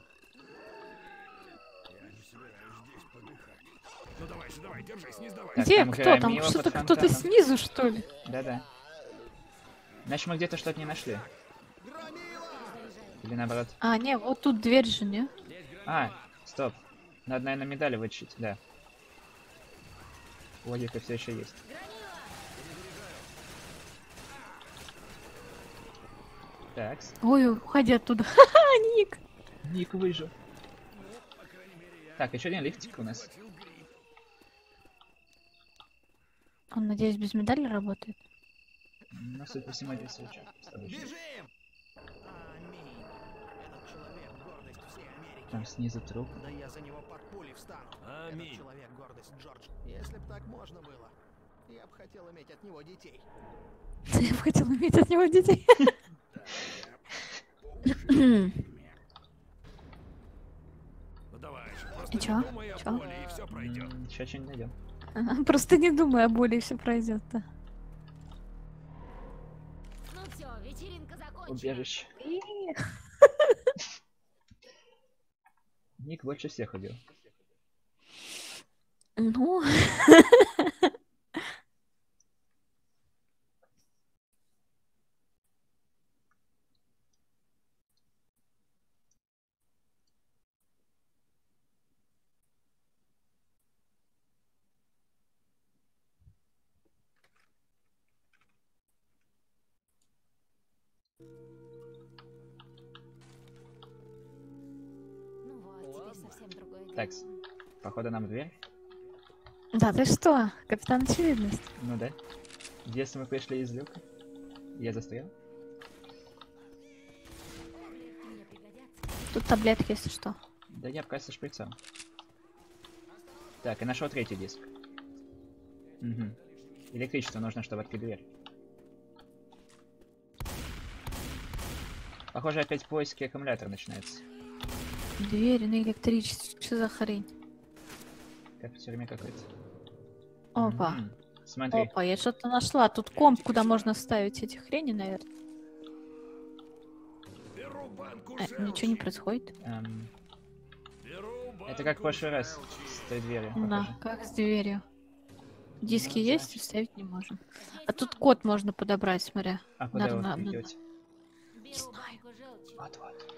Ну давай, держись, не сдавай. Так, Где? там Кто играем там? мимо Что-то под кто-то фонтаном. снизу, что ли? Да-да. Значит, мы где-то что-то не нашли. Или наоборот. А, не, вот тут дверь же, не? А, стоп. Надо, наверное, медали вытащить, да. Логика все еще есть. Так, Ой, уходи оттуда. Ха-ха, Ник! Ник выжил. Так, еще один лифтик у нас. Он, надеюсь, без медали работает? Ну, судя по всему, здесь рычаг. Бежим! Аминь. Этот человек — гордость всей Америки. Там снизу труп. Да я за него под пули встану. Аминь. Этот человек — гордость Джордж. Если б так можно было, я бы хотел иметь от него детей. Я бы хотела иметь от него детей. Ну давай же, И просто чё? не думай о Чё? боли, и все пройдет. Сейчас что-нибудь найдем. Просто не думай о боли, и все пройдет, да. Ну все, вечеринка закончена. Убежище. Ник больше всех ходил. Ну, Ну вот, теперь совсем другое дело. Так, походу нам в дверь. да ты что, капитан очевидность. Ну да. Если мы пришли из люка, я застрял. Мне пригодятся. Тут таблетки, если что. Да я просто шприцом. Так, и нашел третий диск. Угу. Электричество нужно, чтобы открыть дверь. Похоже, опять поиски аккумулятора начинается. Двери на электричестве, что за хрень? Как в тюрьме какой-то. Опа. Мгм. Смотри. Опа, я что-то нашла. Тут комп, куда можно ставить эти хрени, наверное. Беру банку Ничего не происходит. Беру Это как в прошлый раз с той дверью. Да, похоже. как с дверью. Диски Ну, есть, и вставить не можем. А тут код можно подобрать, смотря. А куда его Надо. впихивать? Беру банку желчи. Вот.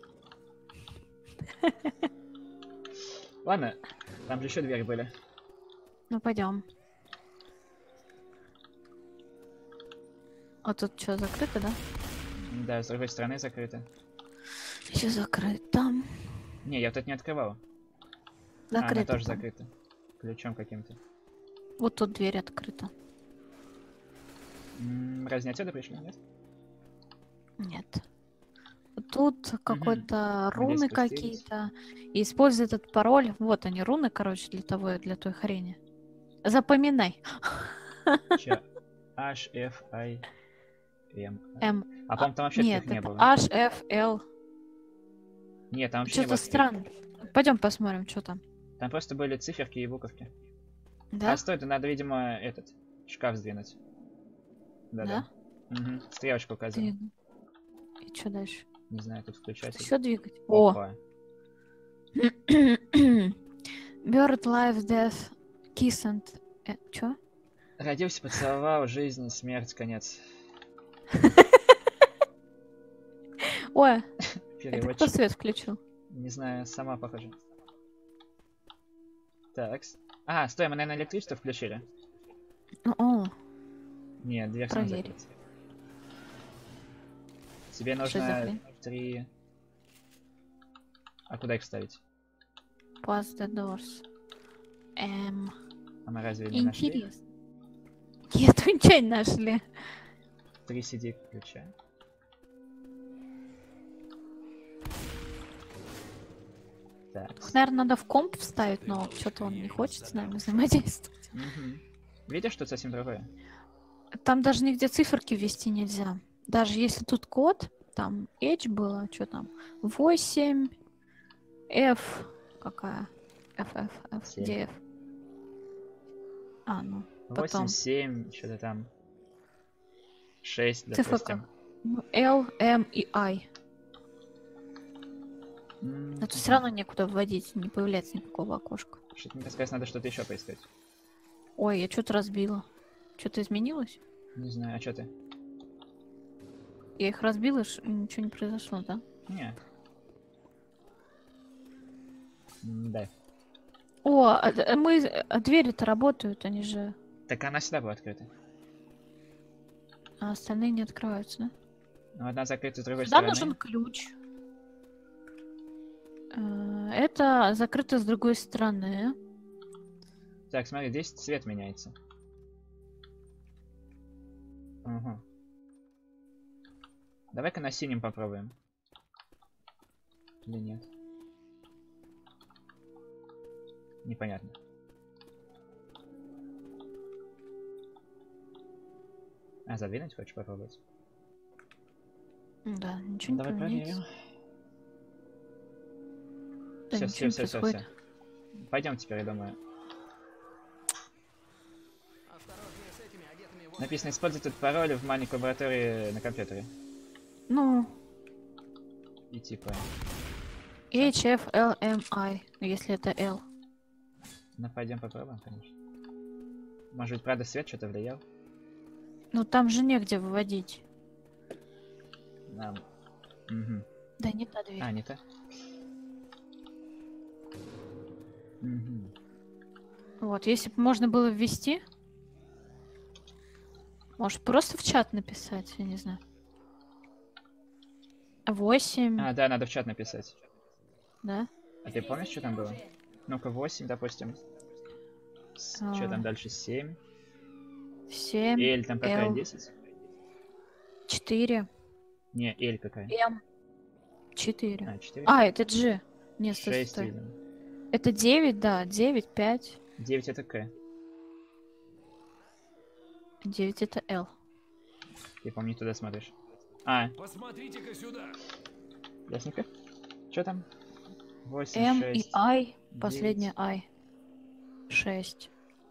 Ладно, там же еще двери были. Ну пойдем. А тут что, закрыто, да? Да, с другой стороны закрыто. Еще закрыто. Не, я тут не открывал. Закрыто. Она тоже там. закрыта. Ключом каким-то. Вот тут дверь открыта. Разве не отсюда пришли, нет? Нет. Тут какой-то руны спустились. какие-то. И используй этот пароль. Вот они, руны, короче, для той хрени. Запоминай. Чё? H, F, I, M. М. А по-моему, там вообще Нет, таких не это было. H, F, L. Нет, там вообще не Что-то было таких. странно. Пойдем посмотрим, что там. Там просто были циферки и буковки. Да? А стой, это надо, видимо, этот шкаф сдвинуть. Да-да. Угу. Стрелочку указывай. Двигай. И что дальше? Не знаю, тут включать. Еще двигать. О! Опа. Bird, life, death, kiss and... Чё? Родился, поцеловал, жизнь, смерть, конец. Ой, это кто Переводчик. свет включил? Не знаю, сама похоже. Так. А, стой, мы, наверное, электричество включили. О, Нет, дверь сама Проверь. закрыта. Тебе Что за нужно хрень? 3... А куда их ставить? pass the doors. А мы разве не нашли? Интересно. Нет, вы ничего не нашли. 3 CD ключа. Так. Наверное, надо в комп вставить, но что-то он не хочет с нами взаимодействовать. Мгм. Видишь, что совсем другое? Там даже нигде циферки ввести нельзя. Даже если тут код, там H было, что там, 8, F, какая? F, Семь. где F? А, ну, 8, потом. 7, что-то там. 6, Цифра допустим. Ну, L, M и I. Но тут все равно некуда вводить, не появляется никакого окошка. Что-то мне сказать, надо что-то еще поискать. Ой, я что-то разбила. Что-то изменилось? Не знаю, а что ты? Я их разбила, и ничего не произошло, да? Не. Да. О, двери-то работают, они же... Так она всегда была открыта. А остальные не открываются, да? Но одна закрыта с другой Сюда стороны. нужен ключ. Это закрыто с другой стороны. Так, смотри, здесь цвет меняется. Угу. Давай-ка на синем попробуем. Или нет? Непонятно. А, задвинуть хочешь попробовать? Да, ничего Давай не поменяется. проверим. Да, Все, ничего все, не все, происходит. все. Пойдем теперь, я думаю. Осторожнее с этими одетыми в Написано, используйте этот пароль в маленькой лаборатории на компьютере. Ну, И типа... H, F, L, M, I. Если это L. Ну, пойдем попробуем, конечно. Может быть, правда, свет что-то влиял? Ну, там же негде выводить. Нам... Угу. Да, не та дверь. А, не то? Угу. Вот, если бы можно было ввести... Может, просто в чат написать, я не знаю. 8, А, да, надо в чат написать. да? А ты помнишь, что там было? Ну-ка, 8, допустим. Что А. там дальше? 7. 7, L там какая? L. 10? 4, Не, L какая? M, 4. А, 4? А, это G. Нет, стой, 6, стой. видимо. Это 9, да, 9, 5. 9 это К. 9 это L. Ты, помню, туда смотришь. А, Посмотрите-ка сюда. ясненько. Что там? 8, M 6. и I, последняя I. 6.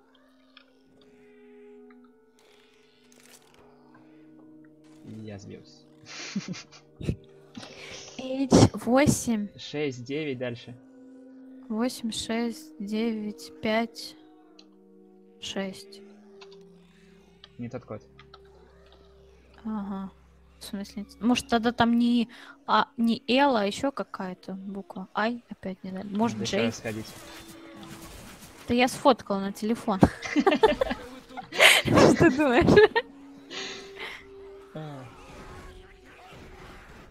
Я сбился. H, 8, 6, 9 дальше. 8, 6, 9, 5, 6. Не тот код. Ага. В смысле? Может, тогда там не L, а еще какая-то буква. I опять не дали. Может, Надо еще J. раз сходить. Да я сфоткала на телефон. Что ты думаешь?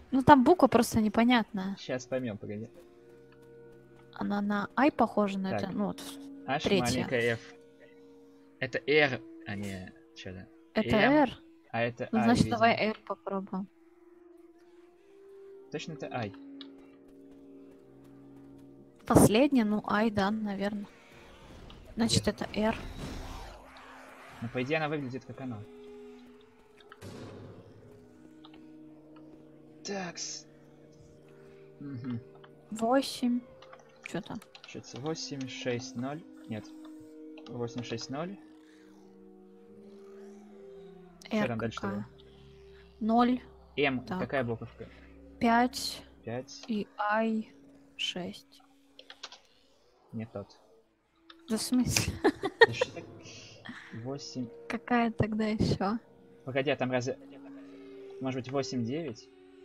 Ну там буква просто непонятная. Сейчас поймем, погоди. Она на I похожа, но Так. это, ну, вот, H Третья. маленькая F. Это R, а не что-то. это M, R. а это Ну, I, значит, видимо. давай R попробуем. Точно это I. Последняя, ну, I, да, наверное. Значит, это R. Но по идее она выглядит как оно. Такс. Угу. 8. Что там? Что-то 8, 6, 0. Нет. 8, 6, 0. Что R там дальше было? какая? 0, M. Так. Какая буковка? 5 5. и I 6. Не тот. Да в смысле? Да что так? 8. Какая тогда еще? Погоди, а там разве... Может быть 8, 9?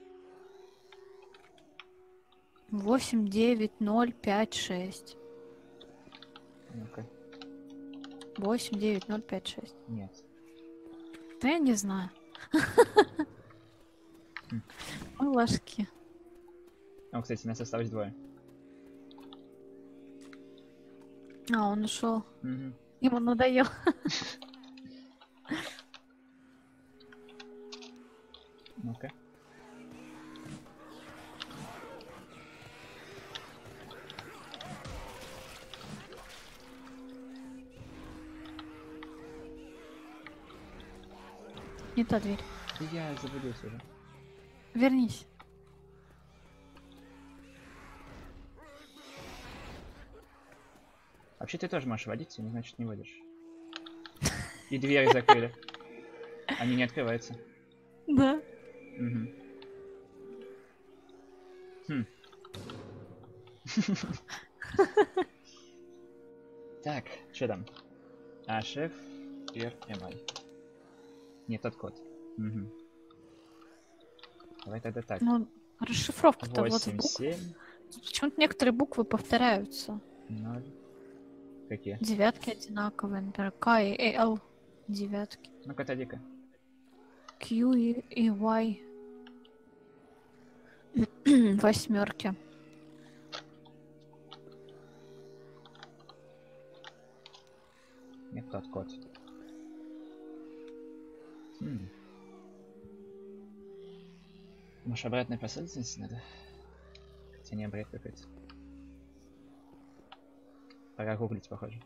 8, 9, 0, 5, 6. Ну-ка. 8, 9, 0, 5, 6. Нет. Да я не знаю. Хм. Мы ложки. О, кстати, нас осталось двое. А, он ушел. Угу. Ему надоел. Ну-ка. Не та дверь. Да я заблудился уже. Вернись. Вообще ты тоже можешь водить, но значит не водишь. И двери закрыли. Они не открываются. Да. Угу. Хм. Так, что там? HF, RMI. Не тот код. Угу. Давай тогда так. Ну, расшифровка-то вот в 8, буквах. 7, Почему-то некоторые буквы повторяются. 0. Какие? Девятки одинаковые, например, К и Л девятки. Ну-ка, тади-ка. Q и Y восьмерки. Не тот код. Хм. Может, обратной последовательности надо? Хотя не бред какой-то. Пора гуглить, похоже.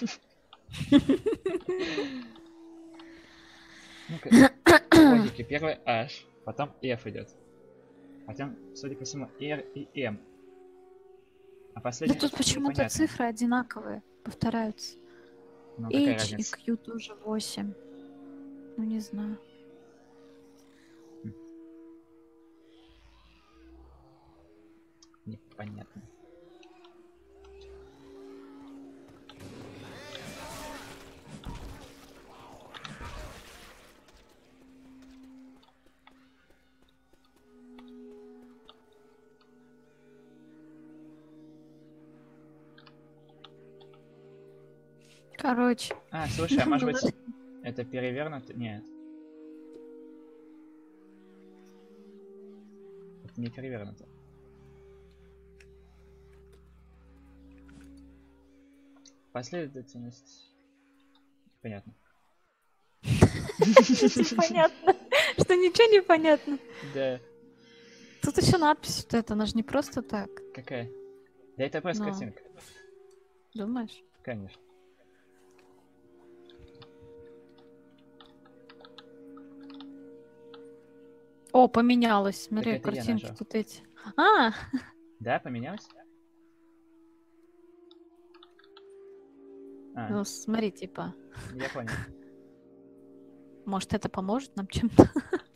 Ну-ка, логики. Первый H, потом F идет. Потом, судя по всему, R и M. А Да последний тут почему-то непонятно. цифры одинаковые, повторяются. Ну, какая H и разница? Q тоже 8. Ну, не знаю. Непонятно. Короче. А, слушай, а может быть это перевернуто? Нет. Это не перевернуто. Последовательность. Понятно. Непонятно. Что ничего не понятно. Да. Тут еще надпись, что это, она же не просто так. Какая? Да это просто Ну. картинка. Думаешь? Конечно. О, поменялось. Смотри, это я картинки нажал. тут эти. А, Да, поменялось? А, ну смотри, типа, я понял. может это поможет нам чем-то?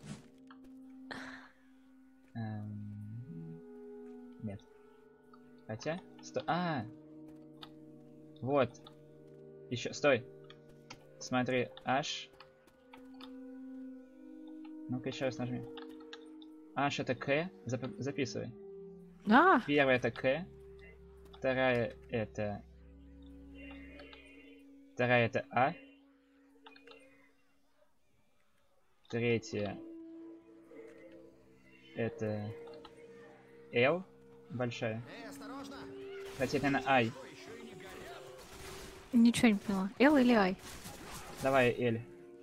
Нет. Хотя? А! Вот. Еще, стой. Смотри, H. Ну-ка еще раз нажми. H это К. Записывай. А, Первая это К. Вторая это... Вторая это А. Третья Это L большая. Хотя это на I. Ничего не поняла. L или I? Давай L.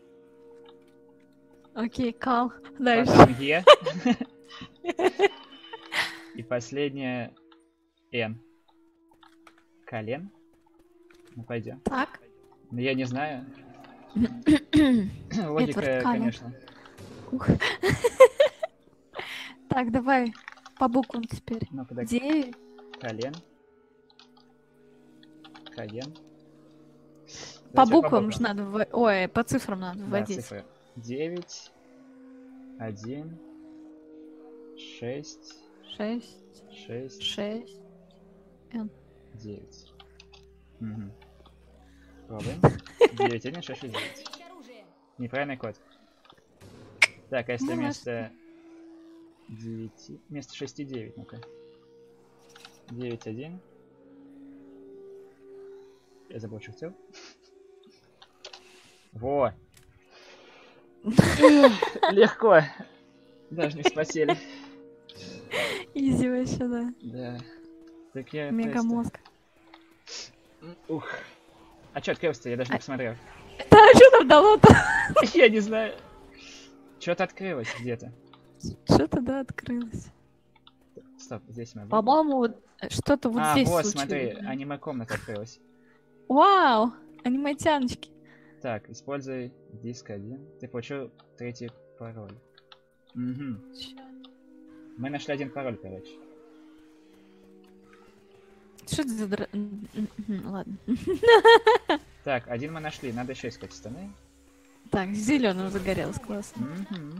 Окей, Кал. Дальше. Потом E. И последняя N. Колен. Ну пойдем. Так. Ну я не знаю. Эдвард Логика, Каллен. конечно. Ух. Так, давай по буквам теперь. Ну куда? 9. Колен. Колен. По Давайте буквам же надо ой, по цифрам надо Да, вводить. цифры. 9, 1, 6, 6, 6, 6. 9. Угу. Пробуем. 9, 1, 6, 6, 9. Проверить оружие. Неправильный код. Так, а если Ну, вместо 9... Вместо 6, 9, ну-ка. 9, 1. Я забыл, что хотел. Во! Легко. Даже не спасели. Изи вообще, да. Да. Так я Мегамозг. просто- Ух. А чё открылся-то? Я даже не посмотрел. Да, что там дало-то? Я не знаю. Что-то открылось где-то. Что-то, да, открылось. Стоп, здесь мы. По-моему, вот что-то вот здесь вот, случилось. смотри, аниме-комната открылась. Вау! Аниматяночки. Так, используй диск 1. Ты получил третий пароль. Угу. Чё? Мы нашли один пароль, короче. Что это за ладно. Так, один мы нашли, надо еще искать штаны. Так, зеленым загорелось, классно. Угу.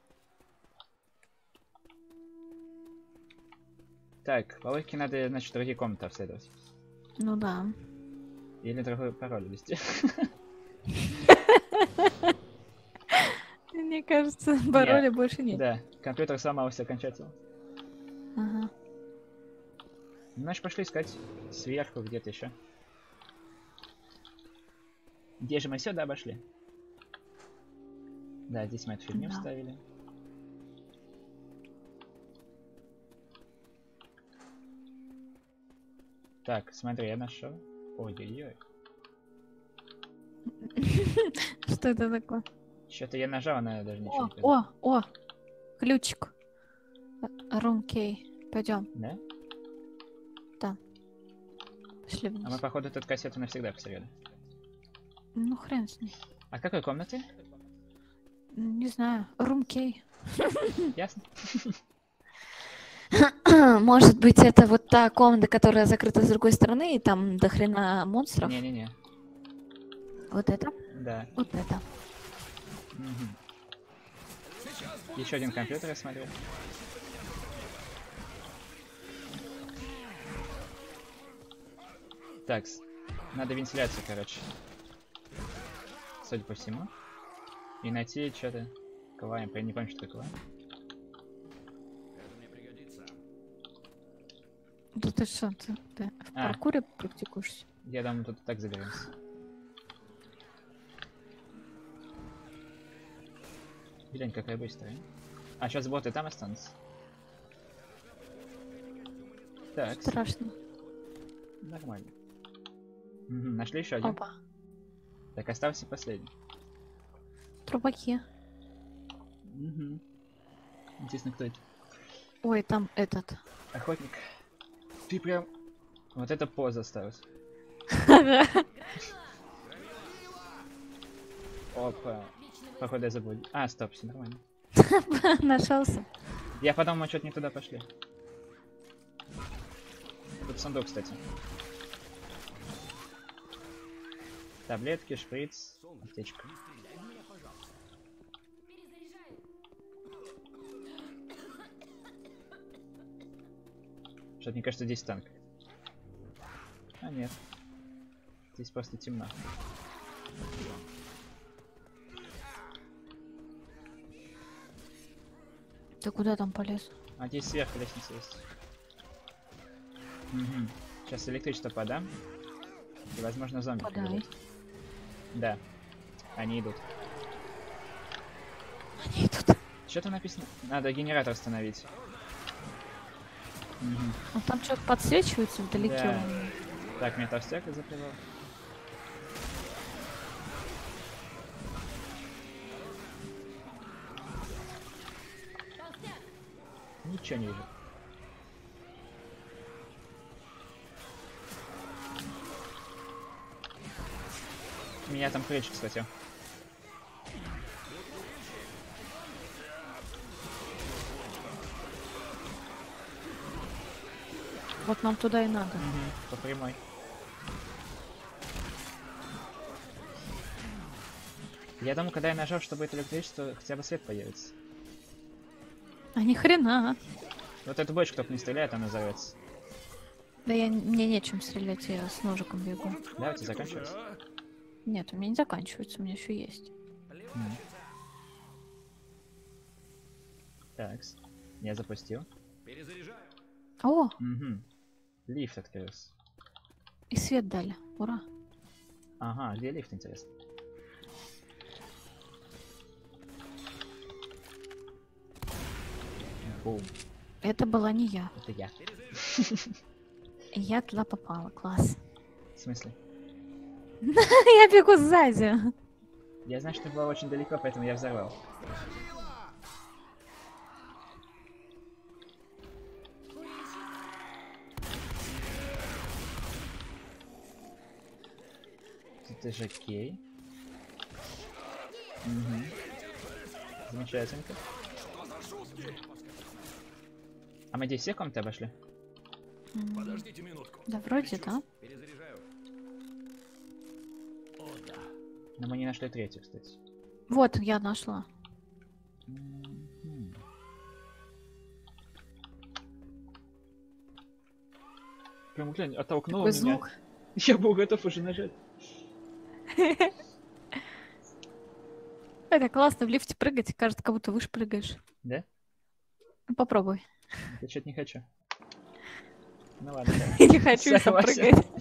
Так, по логике надо, значит, другие комнаты обследовать. Ну да. Или другой пароль ввести. Мне кажется, пароля больше нет. Да, компьютер сломался окончательно. Ага. Значит, пошли искать сверху где-то еще. Где же мы все, да, обошли? Да, здесь мы эту фигню Да. вставили. Так, смотри, я нашел. Ой-ой-ой. Что это такое? Что-то я нажал, она даже ничего О, не произошло. о, ключик. Рум кей. Пойдем. Да? Пошли А мы, вниз. походу, эту кассету навсегда потеряли. Ну хрен с ней. А какой комнаты? Не знаю. Рум кей. Ясно? Может быть, это вот та комната, которая закрыта с другой стороны, и там до хрена монстров? Не-не-не. Вот это? Да. Вот это. Еще один компьютер я смотрю. Так, надо вентиляцию, короче. Судя по всему. И найти что-то. Клайм. Я не помню, что такое. Это мне пригодится. Да ты что, ты в А. паркуре практикуешься? Я думаю, тут и так заберемся. Блин, какая быстрая. А сейчас боты там останутся. Так, Страшно. нормально. Мгм, нашли еще один. Опа. Так, остался последний. Трубаки. Угу. Интересно, кто это? Ой, там этот. Охотник. Ты прям... Вот это поза осталась. Опа. Походу я забыл. А, стоп, все нормально. Нашелся. Я подумал, мы что-то не туда пошли. Тут сундук, кстати. Таблетки, шприц, аптечка. Что-то мне кажется, здесь танк. А нет. Здесь просто темно. Ты куда там полез? А здесь сверху лестница есть. Угу. Сейчас электричество подам. И, возможно, зомби Подай. придут. Да. Они идут. Они тут. Что там написано? Надо генератор остановить. Мгм. Ну, там что-то подсвечивается вдалеке. Да. Так, меня толстяк заплевал. Ничего не вижу. Меня там крючек схватил. Вот нам туда и надо. По прямой. Я думаю, когда я нажал, чтобы это электричество, хотя бы свет появится. А ни хрена. Вот эту бочку только не стреляет, она взорвется. Да мне нечем стрелять, я с ножиком бегу. Да, у тебя заканчивается? Нет, у меня не заканчивается, у меня еще есть. Так, я запустил. Перезаряжаю. О, Угу. Лифт открылся. и свет дали. Ура. Ага, где лифт, интересно? Бум, Это была не я. это я. Я туда попала. Класс. В смысле? Я бегу сзади. Я знаю, что ты была очень далеко, поэтому я взорвал. Это же окей. Угу. Замечательно. А мы здесь все комнаты обошли? Подождите минутку. Да вроде, да. Перезаряжаю. О, да. Но мы не нашли третью, кстати. Вот, я нашла. Мгм. Прям глянь, оттолкнула Такой меня. звук. Я был готов уже нажать. Это классно, в лифте прыгать, кажется, как будто выше прыгаешь. Да? Ну, попробуй. Я что-то не хочу. Ну ладно, да. Или хочу и сам Согласен. прыгать.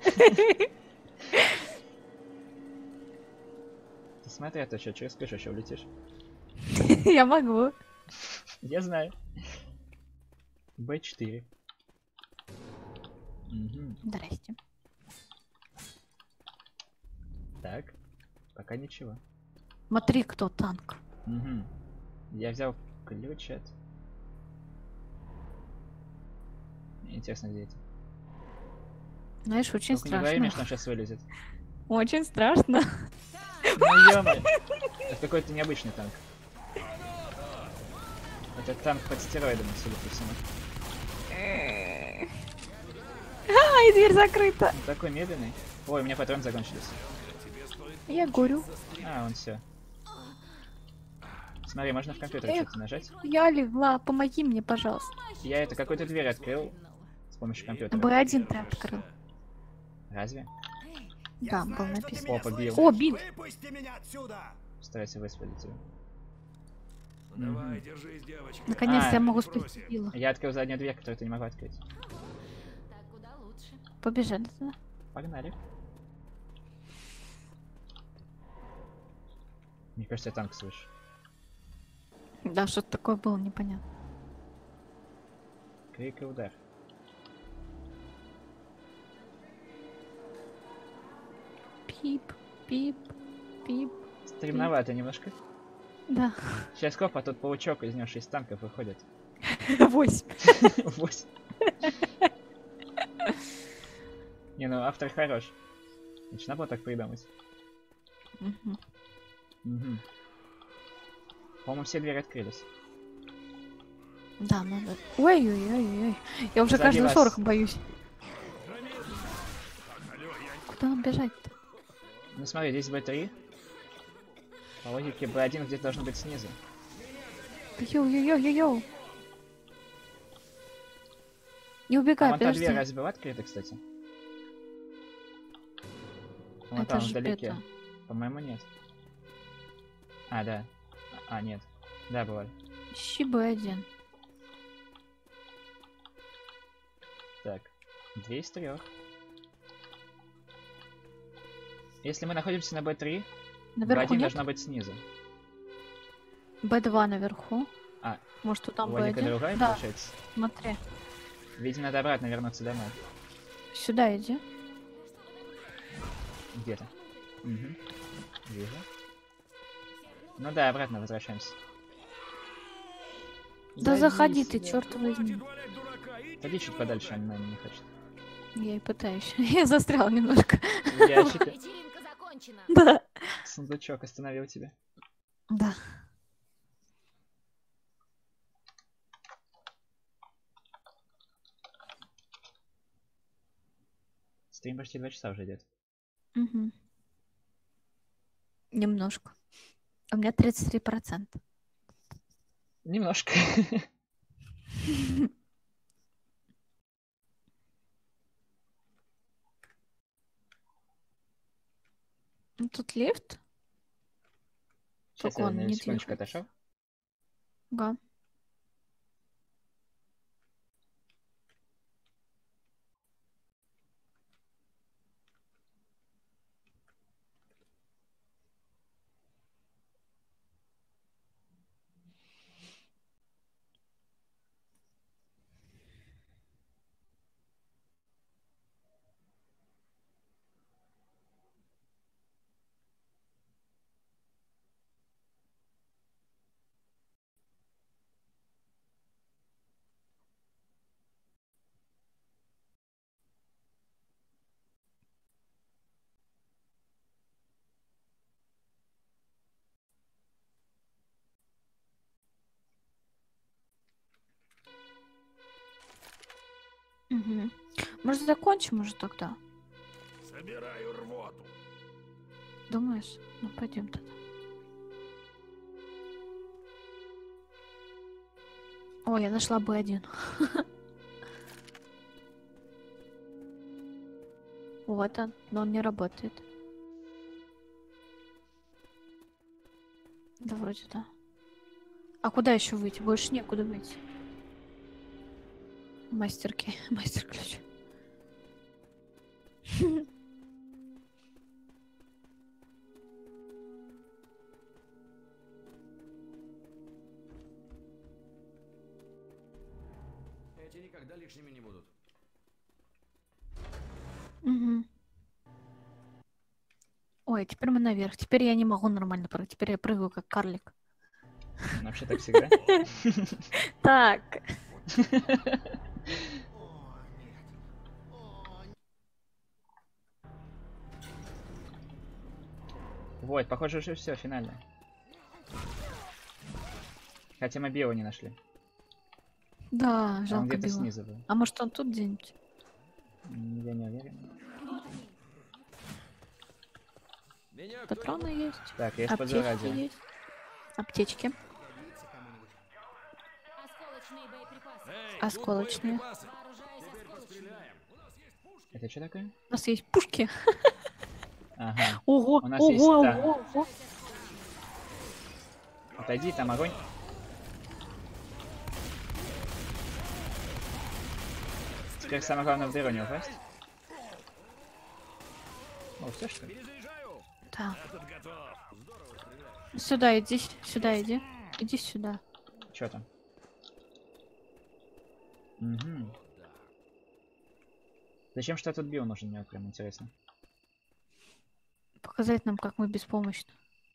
Ты смотри, а то что, через крышу еще улетишь. Я могу. Я знаю. Б4. Угу. Здрасте. Так. Пока ничего. Смотри, кто танк. Угу. Я взял ключ от... Интересно, где это? Знаешь, очень Только не говори мне, страшно. что он сейчас вылезет. Очень страшно. Ну ё-моё. Это какой-то необычный танк. Это танк под стероидами, судя по всему. И дверь закрыта. Он такой медленный. Ой, у меня патроны закончились. Я горю. А, он все. Смотри, можно в компьютере Эх. что-то нажать. Я легла, помоги мне, пожалуйста. Я это какую-то дверь открыл с помощью компьютера. Б1 ты открыл. Разве? Да, был написано. О, побил. О, бинт. Выпусти меня отсюда! Старайся высвободить его. Давай, держись, девочка. Наконец-то А. я могу спасти Билла. Я открыл заднюю дверь, которую ты не могла открыть. Так куда лучше. Побежали туда. Погнали. Мне кажется, я танк слышу. Да, что-то такое было непонятно. Крик и удар. Пип, пип, пип. Стремновато немножко. Да. Сейчас коп, а тут паучок из него 6 танков выходит. 8. 8. Не, ну автор хорош. Значит, надо было так придумать. Угу. По-моему, все двери открылись. Да, надо. Ой-ой-ой-ой. Я уже Сзади каждого вас. шороха боюсь. Куда нам бежать-то? Ну смотри, здесь Б3. По логике Б1 где-то должно быть снизу. Йоу-йоу-йоу-йоу. Не А убегай, вон та подожди. дверь разве была открыта, кстати? Вон Это там, ж вдалеке. это. По-моему, нет. А, да. А, нет. Да, бывали. Ищи Б1. Так. 2 из 3. Если мы находимся на Б3, Наверху Б1 нет? должна быть снизу. Б2 наверху. А, Может, тут там логика Б1? другая, Да, получается? смотри. Видимо, надо обратно вернуться домой. Сюда иди. Где-то. Угу. Вижу. Ну да, обратно возвращаемся. Да заходи Зайди ты, сюда. черт возьми. Хватит валять дурака, идите Ходи чуть сюда. подальше, она не хочет. Я и пытаюсь. Я застрял немножко. Ящик. Вечеринка закончена. Да. Сундучок остановил тебя. Да. Стрим почти 2 часа уже идет. Мгм. Немножко. У меня 33%. Немножко. Ну, тут лифт. Сейчас Только я он на не секундочку двигается. отошел. Да. Мгм. Может, закончим уже тогда? Собираю рвоту. Думаешь? Ну, пойдем тогда. О, я нашла Б1. Вот он, но он не работает. Да, вроде да. А куда еще выйти? Больше некуда выйти. Мастерки, мастер-ключ. Эти никогда лишними не будут. Мгм. Ой, теперь мы наверх. Теперь я не могу нормально прыгать. Теперь я прыгаю как карлик. Вообще так всегда. Так. Вот, похоже, уже все, финально. Хотя мы Био не нашли. Да, А он жалко где-то Билла. снизу был. А может он тут где-нибудь? Я не уверен. Меня Патроны есть. Так, я использую Аптечки радио. есть. Аптечки. Осколочные боеприпасы. Осколочные. Вооружаюсь осколочными. Стреляем. У нас есть пушки. Это что такое? У нас есть пушки. Ага. Ого, У нас ого, есть та- ого, ого. Отойди, там огонь. Теперь самое главное в дыру не упасть. О, все что ли? Перезаряжаю. Да. Этот готов. Здорово стреляешь. Сюда иди, сюда иди. Иди сюда. Что там? Угу. Зачем что тут Био нужен, мне вот прям интересно. Показать нам, как мы беспомощны.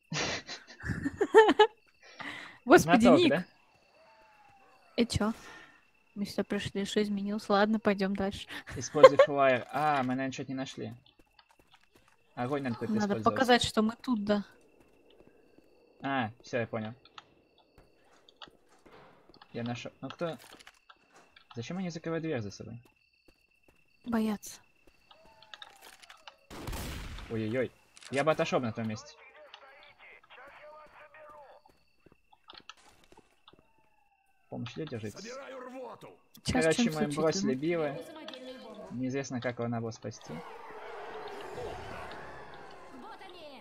Господи, Знаток, Ник. да? И чё? Мы сюда пришли, что изменилось? Ладно, пойдем дальше. Используй флайер. А, мы, наверное, что-то не нашли. Огонь надо какой-то Надо использовать. показать, что мы тут, да. А, все, я понял. Я нашел. Ну кто? Зачем они закрывают дверь за собой? Боятся. Ой-ой-ой. Я бы отошел на том месте. Помощь ли держитесь? Собираю рвоту. Сейчас Короче, что-нибудь мы бросили случится. Бива. Самодельную бомбу. Неизвестно, как его надо было спасти. Вот они.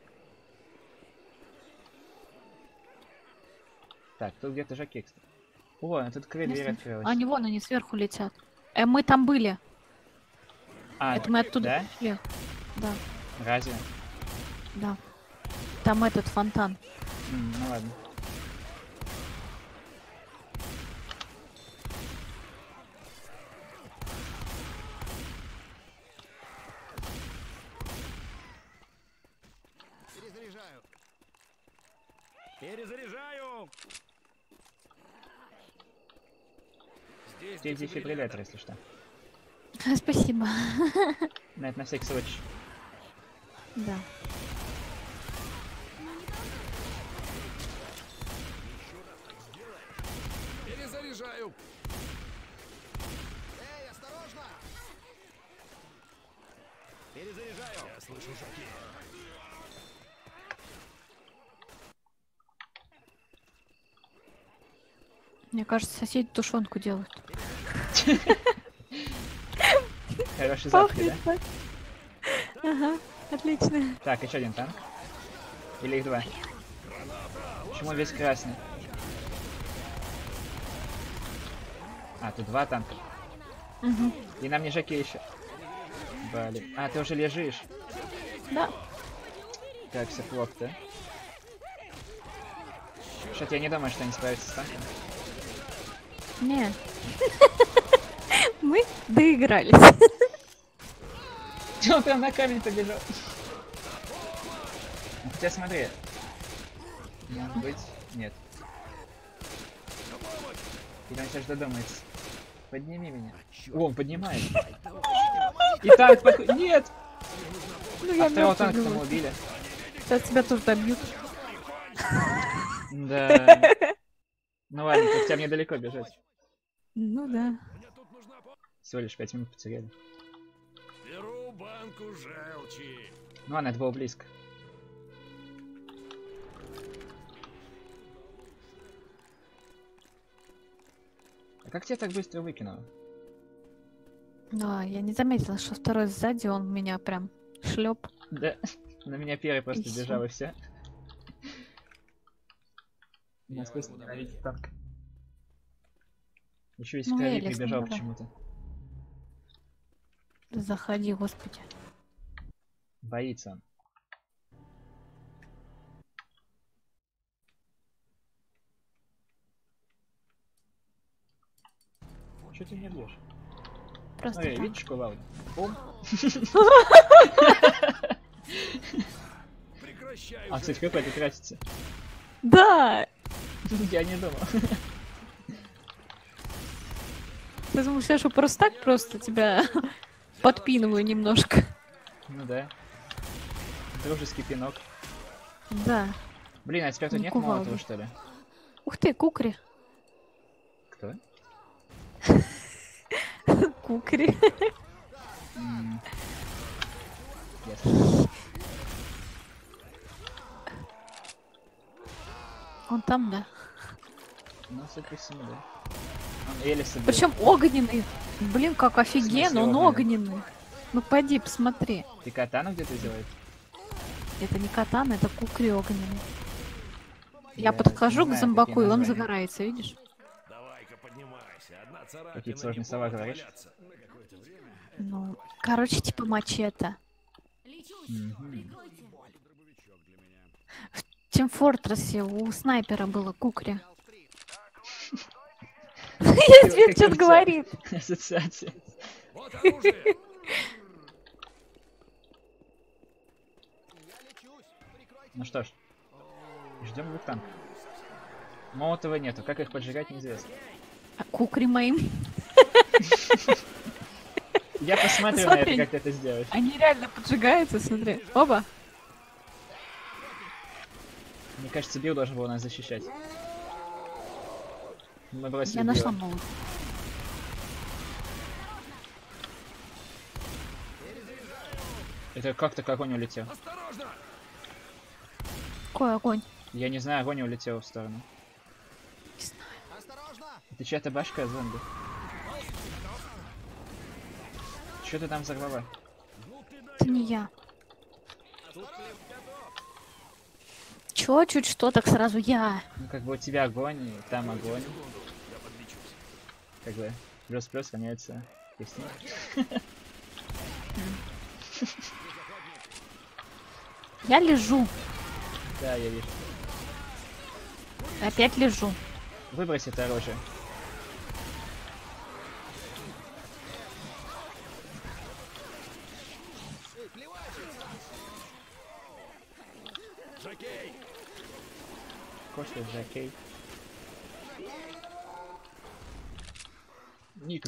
Так, тут где-то жаки, кстати. О, а тут дверь Ясно. открылась. Они вон, они сверху летят. Мы там были. А, Это мы оттуда да? пришли. Да, Разве? да. Там этот фонтан. Ну ладно. Перезаряжаю! Здесь Здесь дефибриллятор, если что. Спасибо. На это на всякий случай. Да. Перезаряжаю! Перезаряжаю! Я слышу шаги. Мне кажется, соседи тушенку делают. Хороший запах, да? так. Ага, отлично. Так, еще один танк. Или их два? Почему он весь красный? А, тут два танка. Угу. И нам не жаки еще. Блин. А, ты уже лежишь. Да. Как все плохо-то. Что-то я не думаю, что они справятся с танком. Не. Мы доигрались. Он прям на камень побежал. Ну, хотя смотри. Может быть, нет. Или он сейчас додумается. Подними меня. О, он поднимает. И танк нет! Ну, А я второго мертвый танка был. мы убили. Сейчас тебя тоже добьют. Да. Ну ладно, тут тебе недалеко бежать. Ну да. Всего лишь 5 минут потеряли. Беру банку желчи. Ну ладно, это было близко. А как тебя так быстро выкинуло? Да, я не заметила, что второй сзади, он меня прям шлеп. Да, на меня первый просто И всё. бежал и все. Меня просто ненавидит танк. Еще весь Ну, крови Элис, прибежал ну да. почему-то. Заходи, господи. Боится он. Что ты не бьешь? Просто Ой, так. видишь, кувалду? Бум. Прекращай А, уже. кстати, какой-то тратится. Да! Я не думал. Ты думаешь, я что, просто так просто тебя подпинываю немножко? Ну да. Дружеский пинок. Да. Блин, а теперь тут Не нет кувалды. молотого, что ли? Ух ты, кукри. Кто? Кукри. Ясно. Он там, да. Ну, судя по всему, да. Он Элиса бил. Причем огненный. Блин, как офигенно, он огненный? огненный. Ну пойди, посмотри. Ты катану где-то делает? Это не катана, это кукри огненный. Я не подхожу к знаю, зомбаку, какие и он названия. загорается, видишь? Давай-ка поднимайся. Одна царапина. Какие-то сложные не слова повод говоришь? валяться. На какое-то время. Ну, короче, типа мачете. Лечусь. Мгм. Прикройте. Дробовичок для меня. В Team Fortress у снайпера было кукри. Я тебе что-то говорит. Ассоциация. Вот оружие. Ну что ж. Ждем их танк. Молотова нету. Как их поджигать, неизвестно. А кукри моим. Я посмотрю на это, Смотри. как ты это сделаешь. Они реально поджигаются, смотри. Оба. Мне кажется, Билл должен был нас защищать. Мы бросили Я Билла. нашла молот. Это как-то огонь улетел. Осторожно. Какой огонь? Я не знаю, огонь улетел в сторону. Не знаю. Это чья-то башка зомби. Что ты там взорвала? Это не я. Чё, чуть что, так сразу я. Ну, как бы у тебя огонь, и там огонь. Как бы плюс-плюс равняется песни. Я лежу. Да, я вижу. Опять лежу. Выбрось это оружие. Жокей. Кошлет, Жакей. Ник.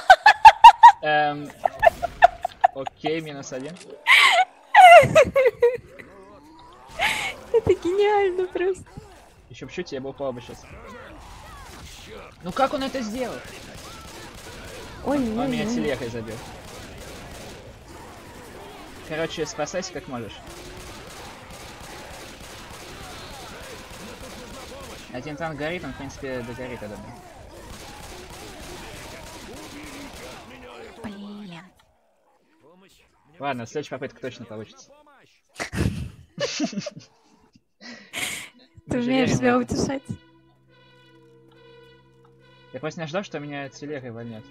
Окей, -1. Это гениально просто. Еще чуть, я бы упал бы сейчас. Ну как он это сделал? Ой, Он меня ой, телегой забил. Короче, спасайся как можешь. Один танк горит, он в принципе догорит, я думаю. блин. Ладно, следующая попытка точно получится. Ты Мы же умеешь верим в себя это. утешать. Я просто не ожидал, что меня телегой вольнет.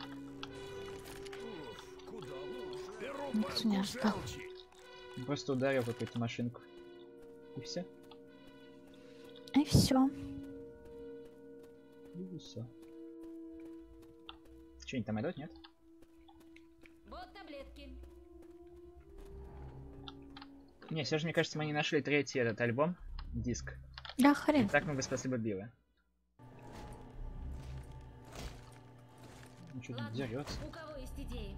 Никто не ожидал. Просто ударил какую-то машинку. И все. И все. И все. Что-нибудь там идут, нет? Вот таблетки. Не, все же, мне кажется, мы не нашли третий этот альбом, диск. Да хрен. Так мы бы спасли бы Билла. Ну что, Ладно, дерется. у кого есть идеи?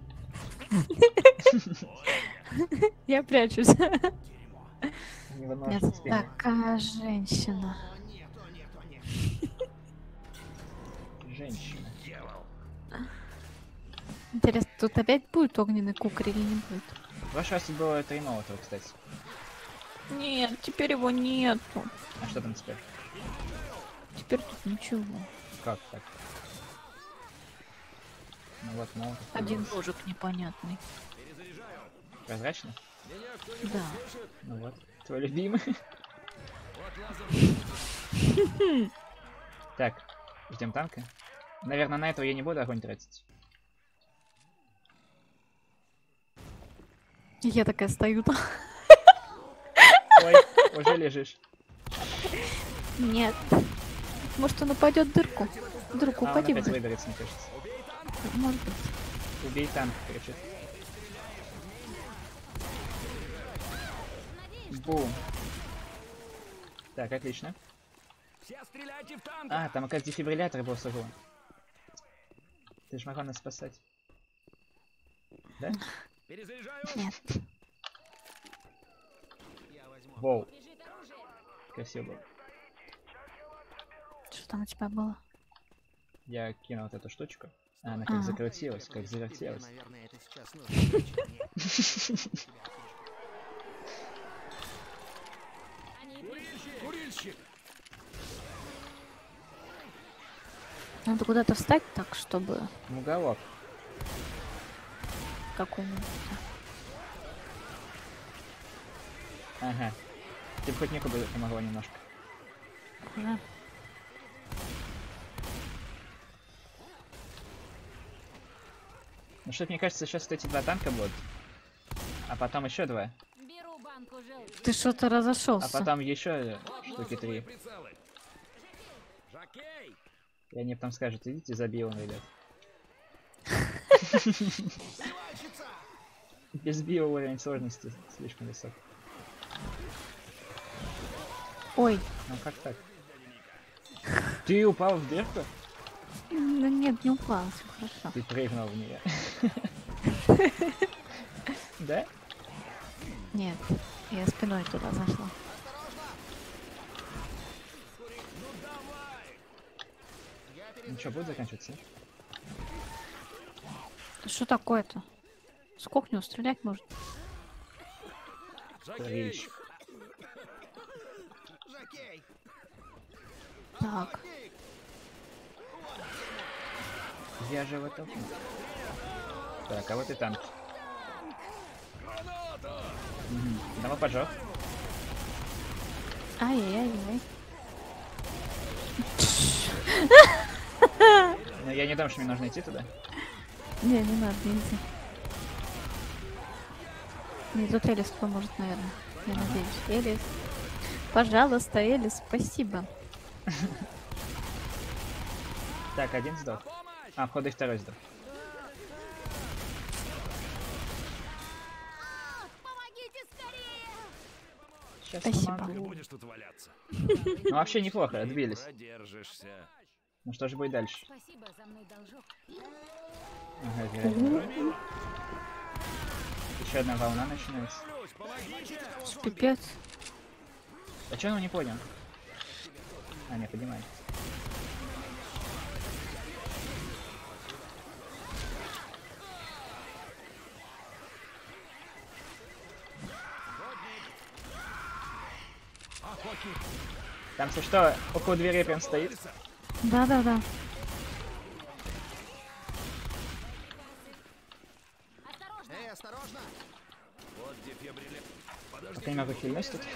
Я прячусь. Невозможно Нет, такая женщина. Женщина. Интересно, тут опять будет огненный куколь или не будет? В прошлый раз тут было 3 молотова, кстати. Нет, теперь его нету. А что там теперь? Теперь тут ничего. Как так? Ну вот, молотов. Один ложик непонятный. Прозрачный? Да. Ну вот, твой любимый. Так, ждем танка. Наверное, на этого я не буду огонь тратить. Я такая стою там. Ой, уже лежишь. Нет. Может он упадет в дырку? В дырку А он упади в опять дырку. выберется, мне кажется. Может быть. Убей танк, кричит. Бум. Так, отлично. Все стреляйте в танк! А, там, оказывается, дефибриллятор был с угла. Ты же могла нас спасать. Да? Перезаряжаю! Нет. Воу. Красиво было. Что там у тебя было? Я кинул вот эту штучку. А, она как Ага. закрутилась, как завертелась. Наверное, это сейчас нужно. Курильщик! Надо куда-то встать так, чтобы В уголок. какой-нибудь. Ага. Ты бы хоть некуда помогла немножко. Уже. Ну что-то мне кажется, сейчас вот эти 2 танка будут. А потом еще 2. Беру банку желчи. Ты что-то А разошелся. потом еще штуки 3. Прицелы! Жокей! И они потом скажут, идите за Биллом, ребят. Без Билла уровень сложности слишком высок. Ой. Ну как так? Ты упал в дырку? Ну нет, не упал, все хорошо. Ты прыгнул в нее. Да? Нет, я спиной туда зашла. Ну что, будет заканчиваться? Что такое-то? Сколько него стрелять может? Речь. Жокей! Так. Я же вот так. Так, а вот и танк. Мгм. Давай поджог. Ай-яй-яй. Но я не думаю, что мне нужно идти туда. Не, не надо, не иди. Мне тут Элис поможет, наверное. Я надеюсь. Элис. Пожалуйста, Элис, спасибо. Так, один сдох. А, входа и второй сдох. Помогите скорее! сейчас Спасибо. Ты помогу. будешь тут валяться. Ну вообще неплохо, отбились. Продержишься. Ну что же будет дальше? Спасибо за мной должок. Ага, верно. Еще одна волна начинается. Плюс, помогите! Пипец. А что он не понял? А, не, поднимай. Там, если что, около дверей прям стоит. Да-да-да. Эй, осторожно! Вот дефибриллятор. Подожди. Пока не могу хильнуть тут.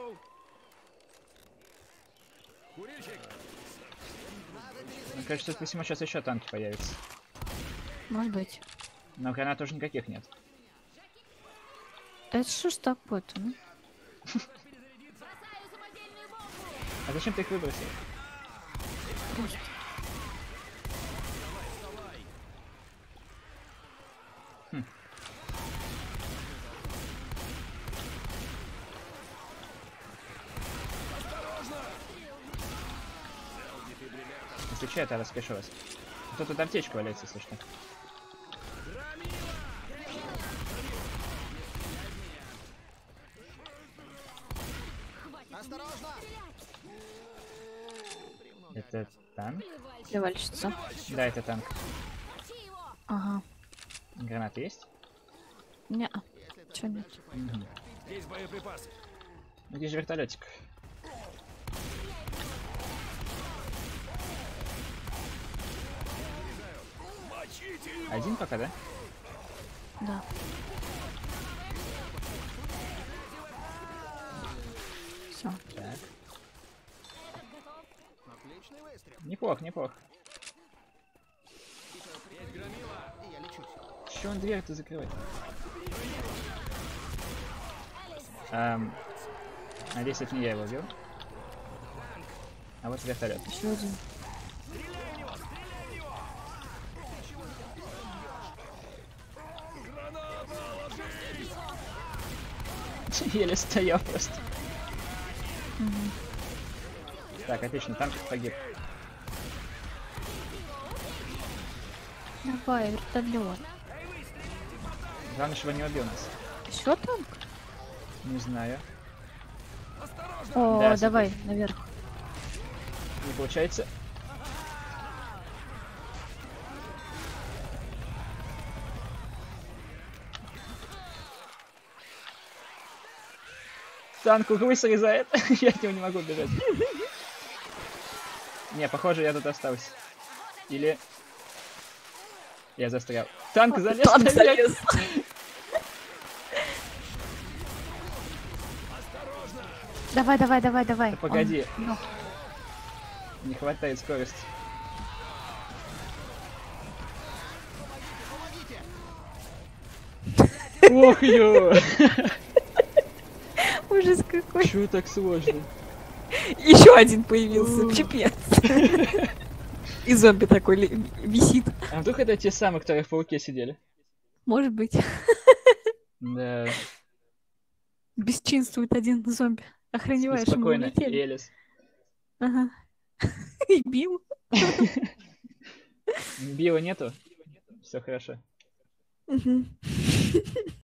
Курильщик. Мне кажется, тут, видимо, сейчас еще танки появятся. Может быть. Но гранат уже никаких нет. Да это что ж такое-то, ну? А зачем ты их выбросил? Если что, я распишу вас. А то тут аптечка валяется, если что. Осторожно! Это танк? Плевальщица. Да, это танк. Ага. Гранаты есть? Не. Чё нет? Угу. Есть боеприпасы. Где же вертолетик? Один пока, да? Да. Все. Так. Отличный выстрел. Неплохо, неплохо. И я лечусь. Че он дверь-то закрывает? Надеюсь, это не я его убил. А вот вертолет. Еще один. Еле стоял просто. Так, отлично, танк погиб. Давай, вертолет. Главное, чтобы он не убил нас. Еще танк? Не знаю. О, Да, давай, наверх. Не получается. Танк углы срезает. Я от него не могу бежать. Не, похоже, я тут остался. Или... Я застрял. Танк залез наверх. Давай, давай, давай, давай. Да погоди. Он лёг. Не хватает скорости. Ох, ё! Ужас какой. Чё так сложно? Еще один появился. Пипец. И зомби такой висит. А вдруг это те самые, которые в пауке сидели? Может быть. Да. Бесчинствует один зомби. Охреневаешь, мы Спокойно, улетели. Элис. Ага. И бил. Билла нету? Все хорошо. Мгм.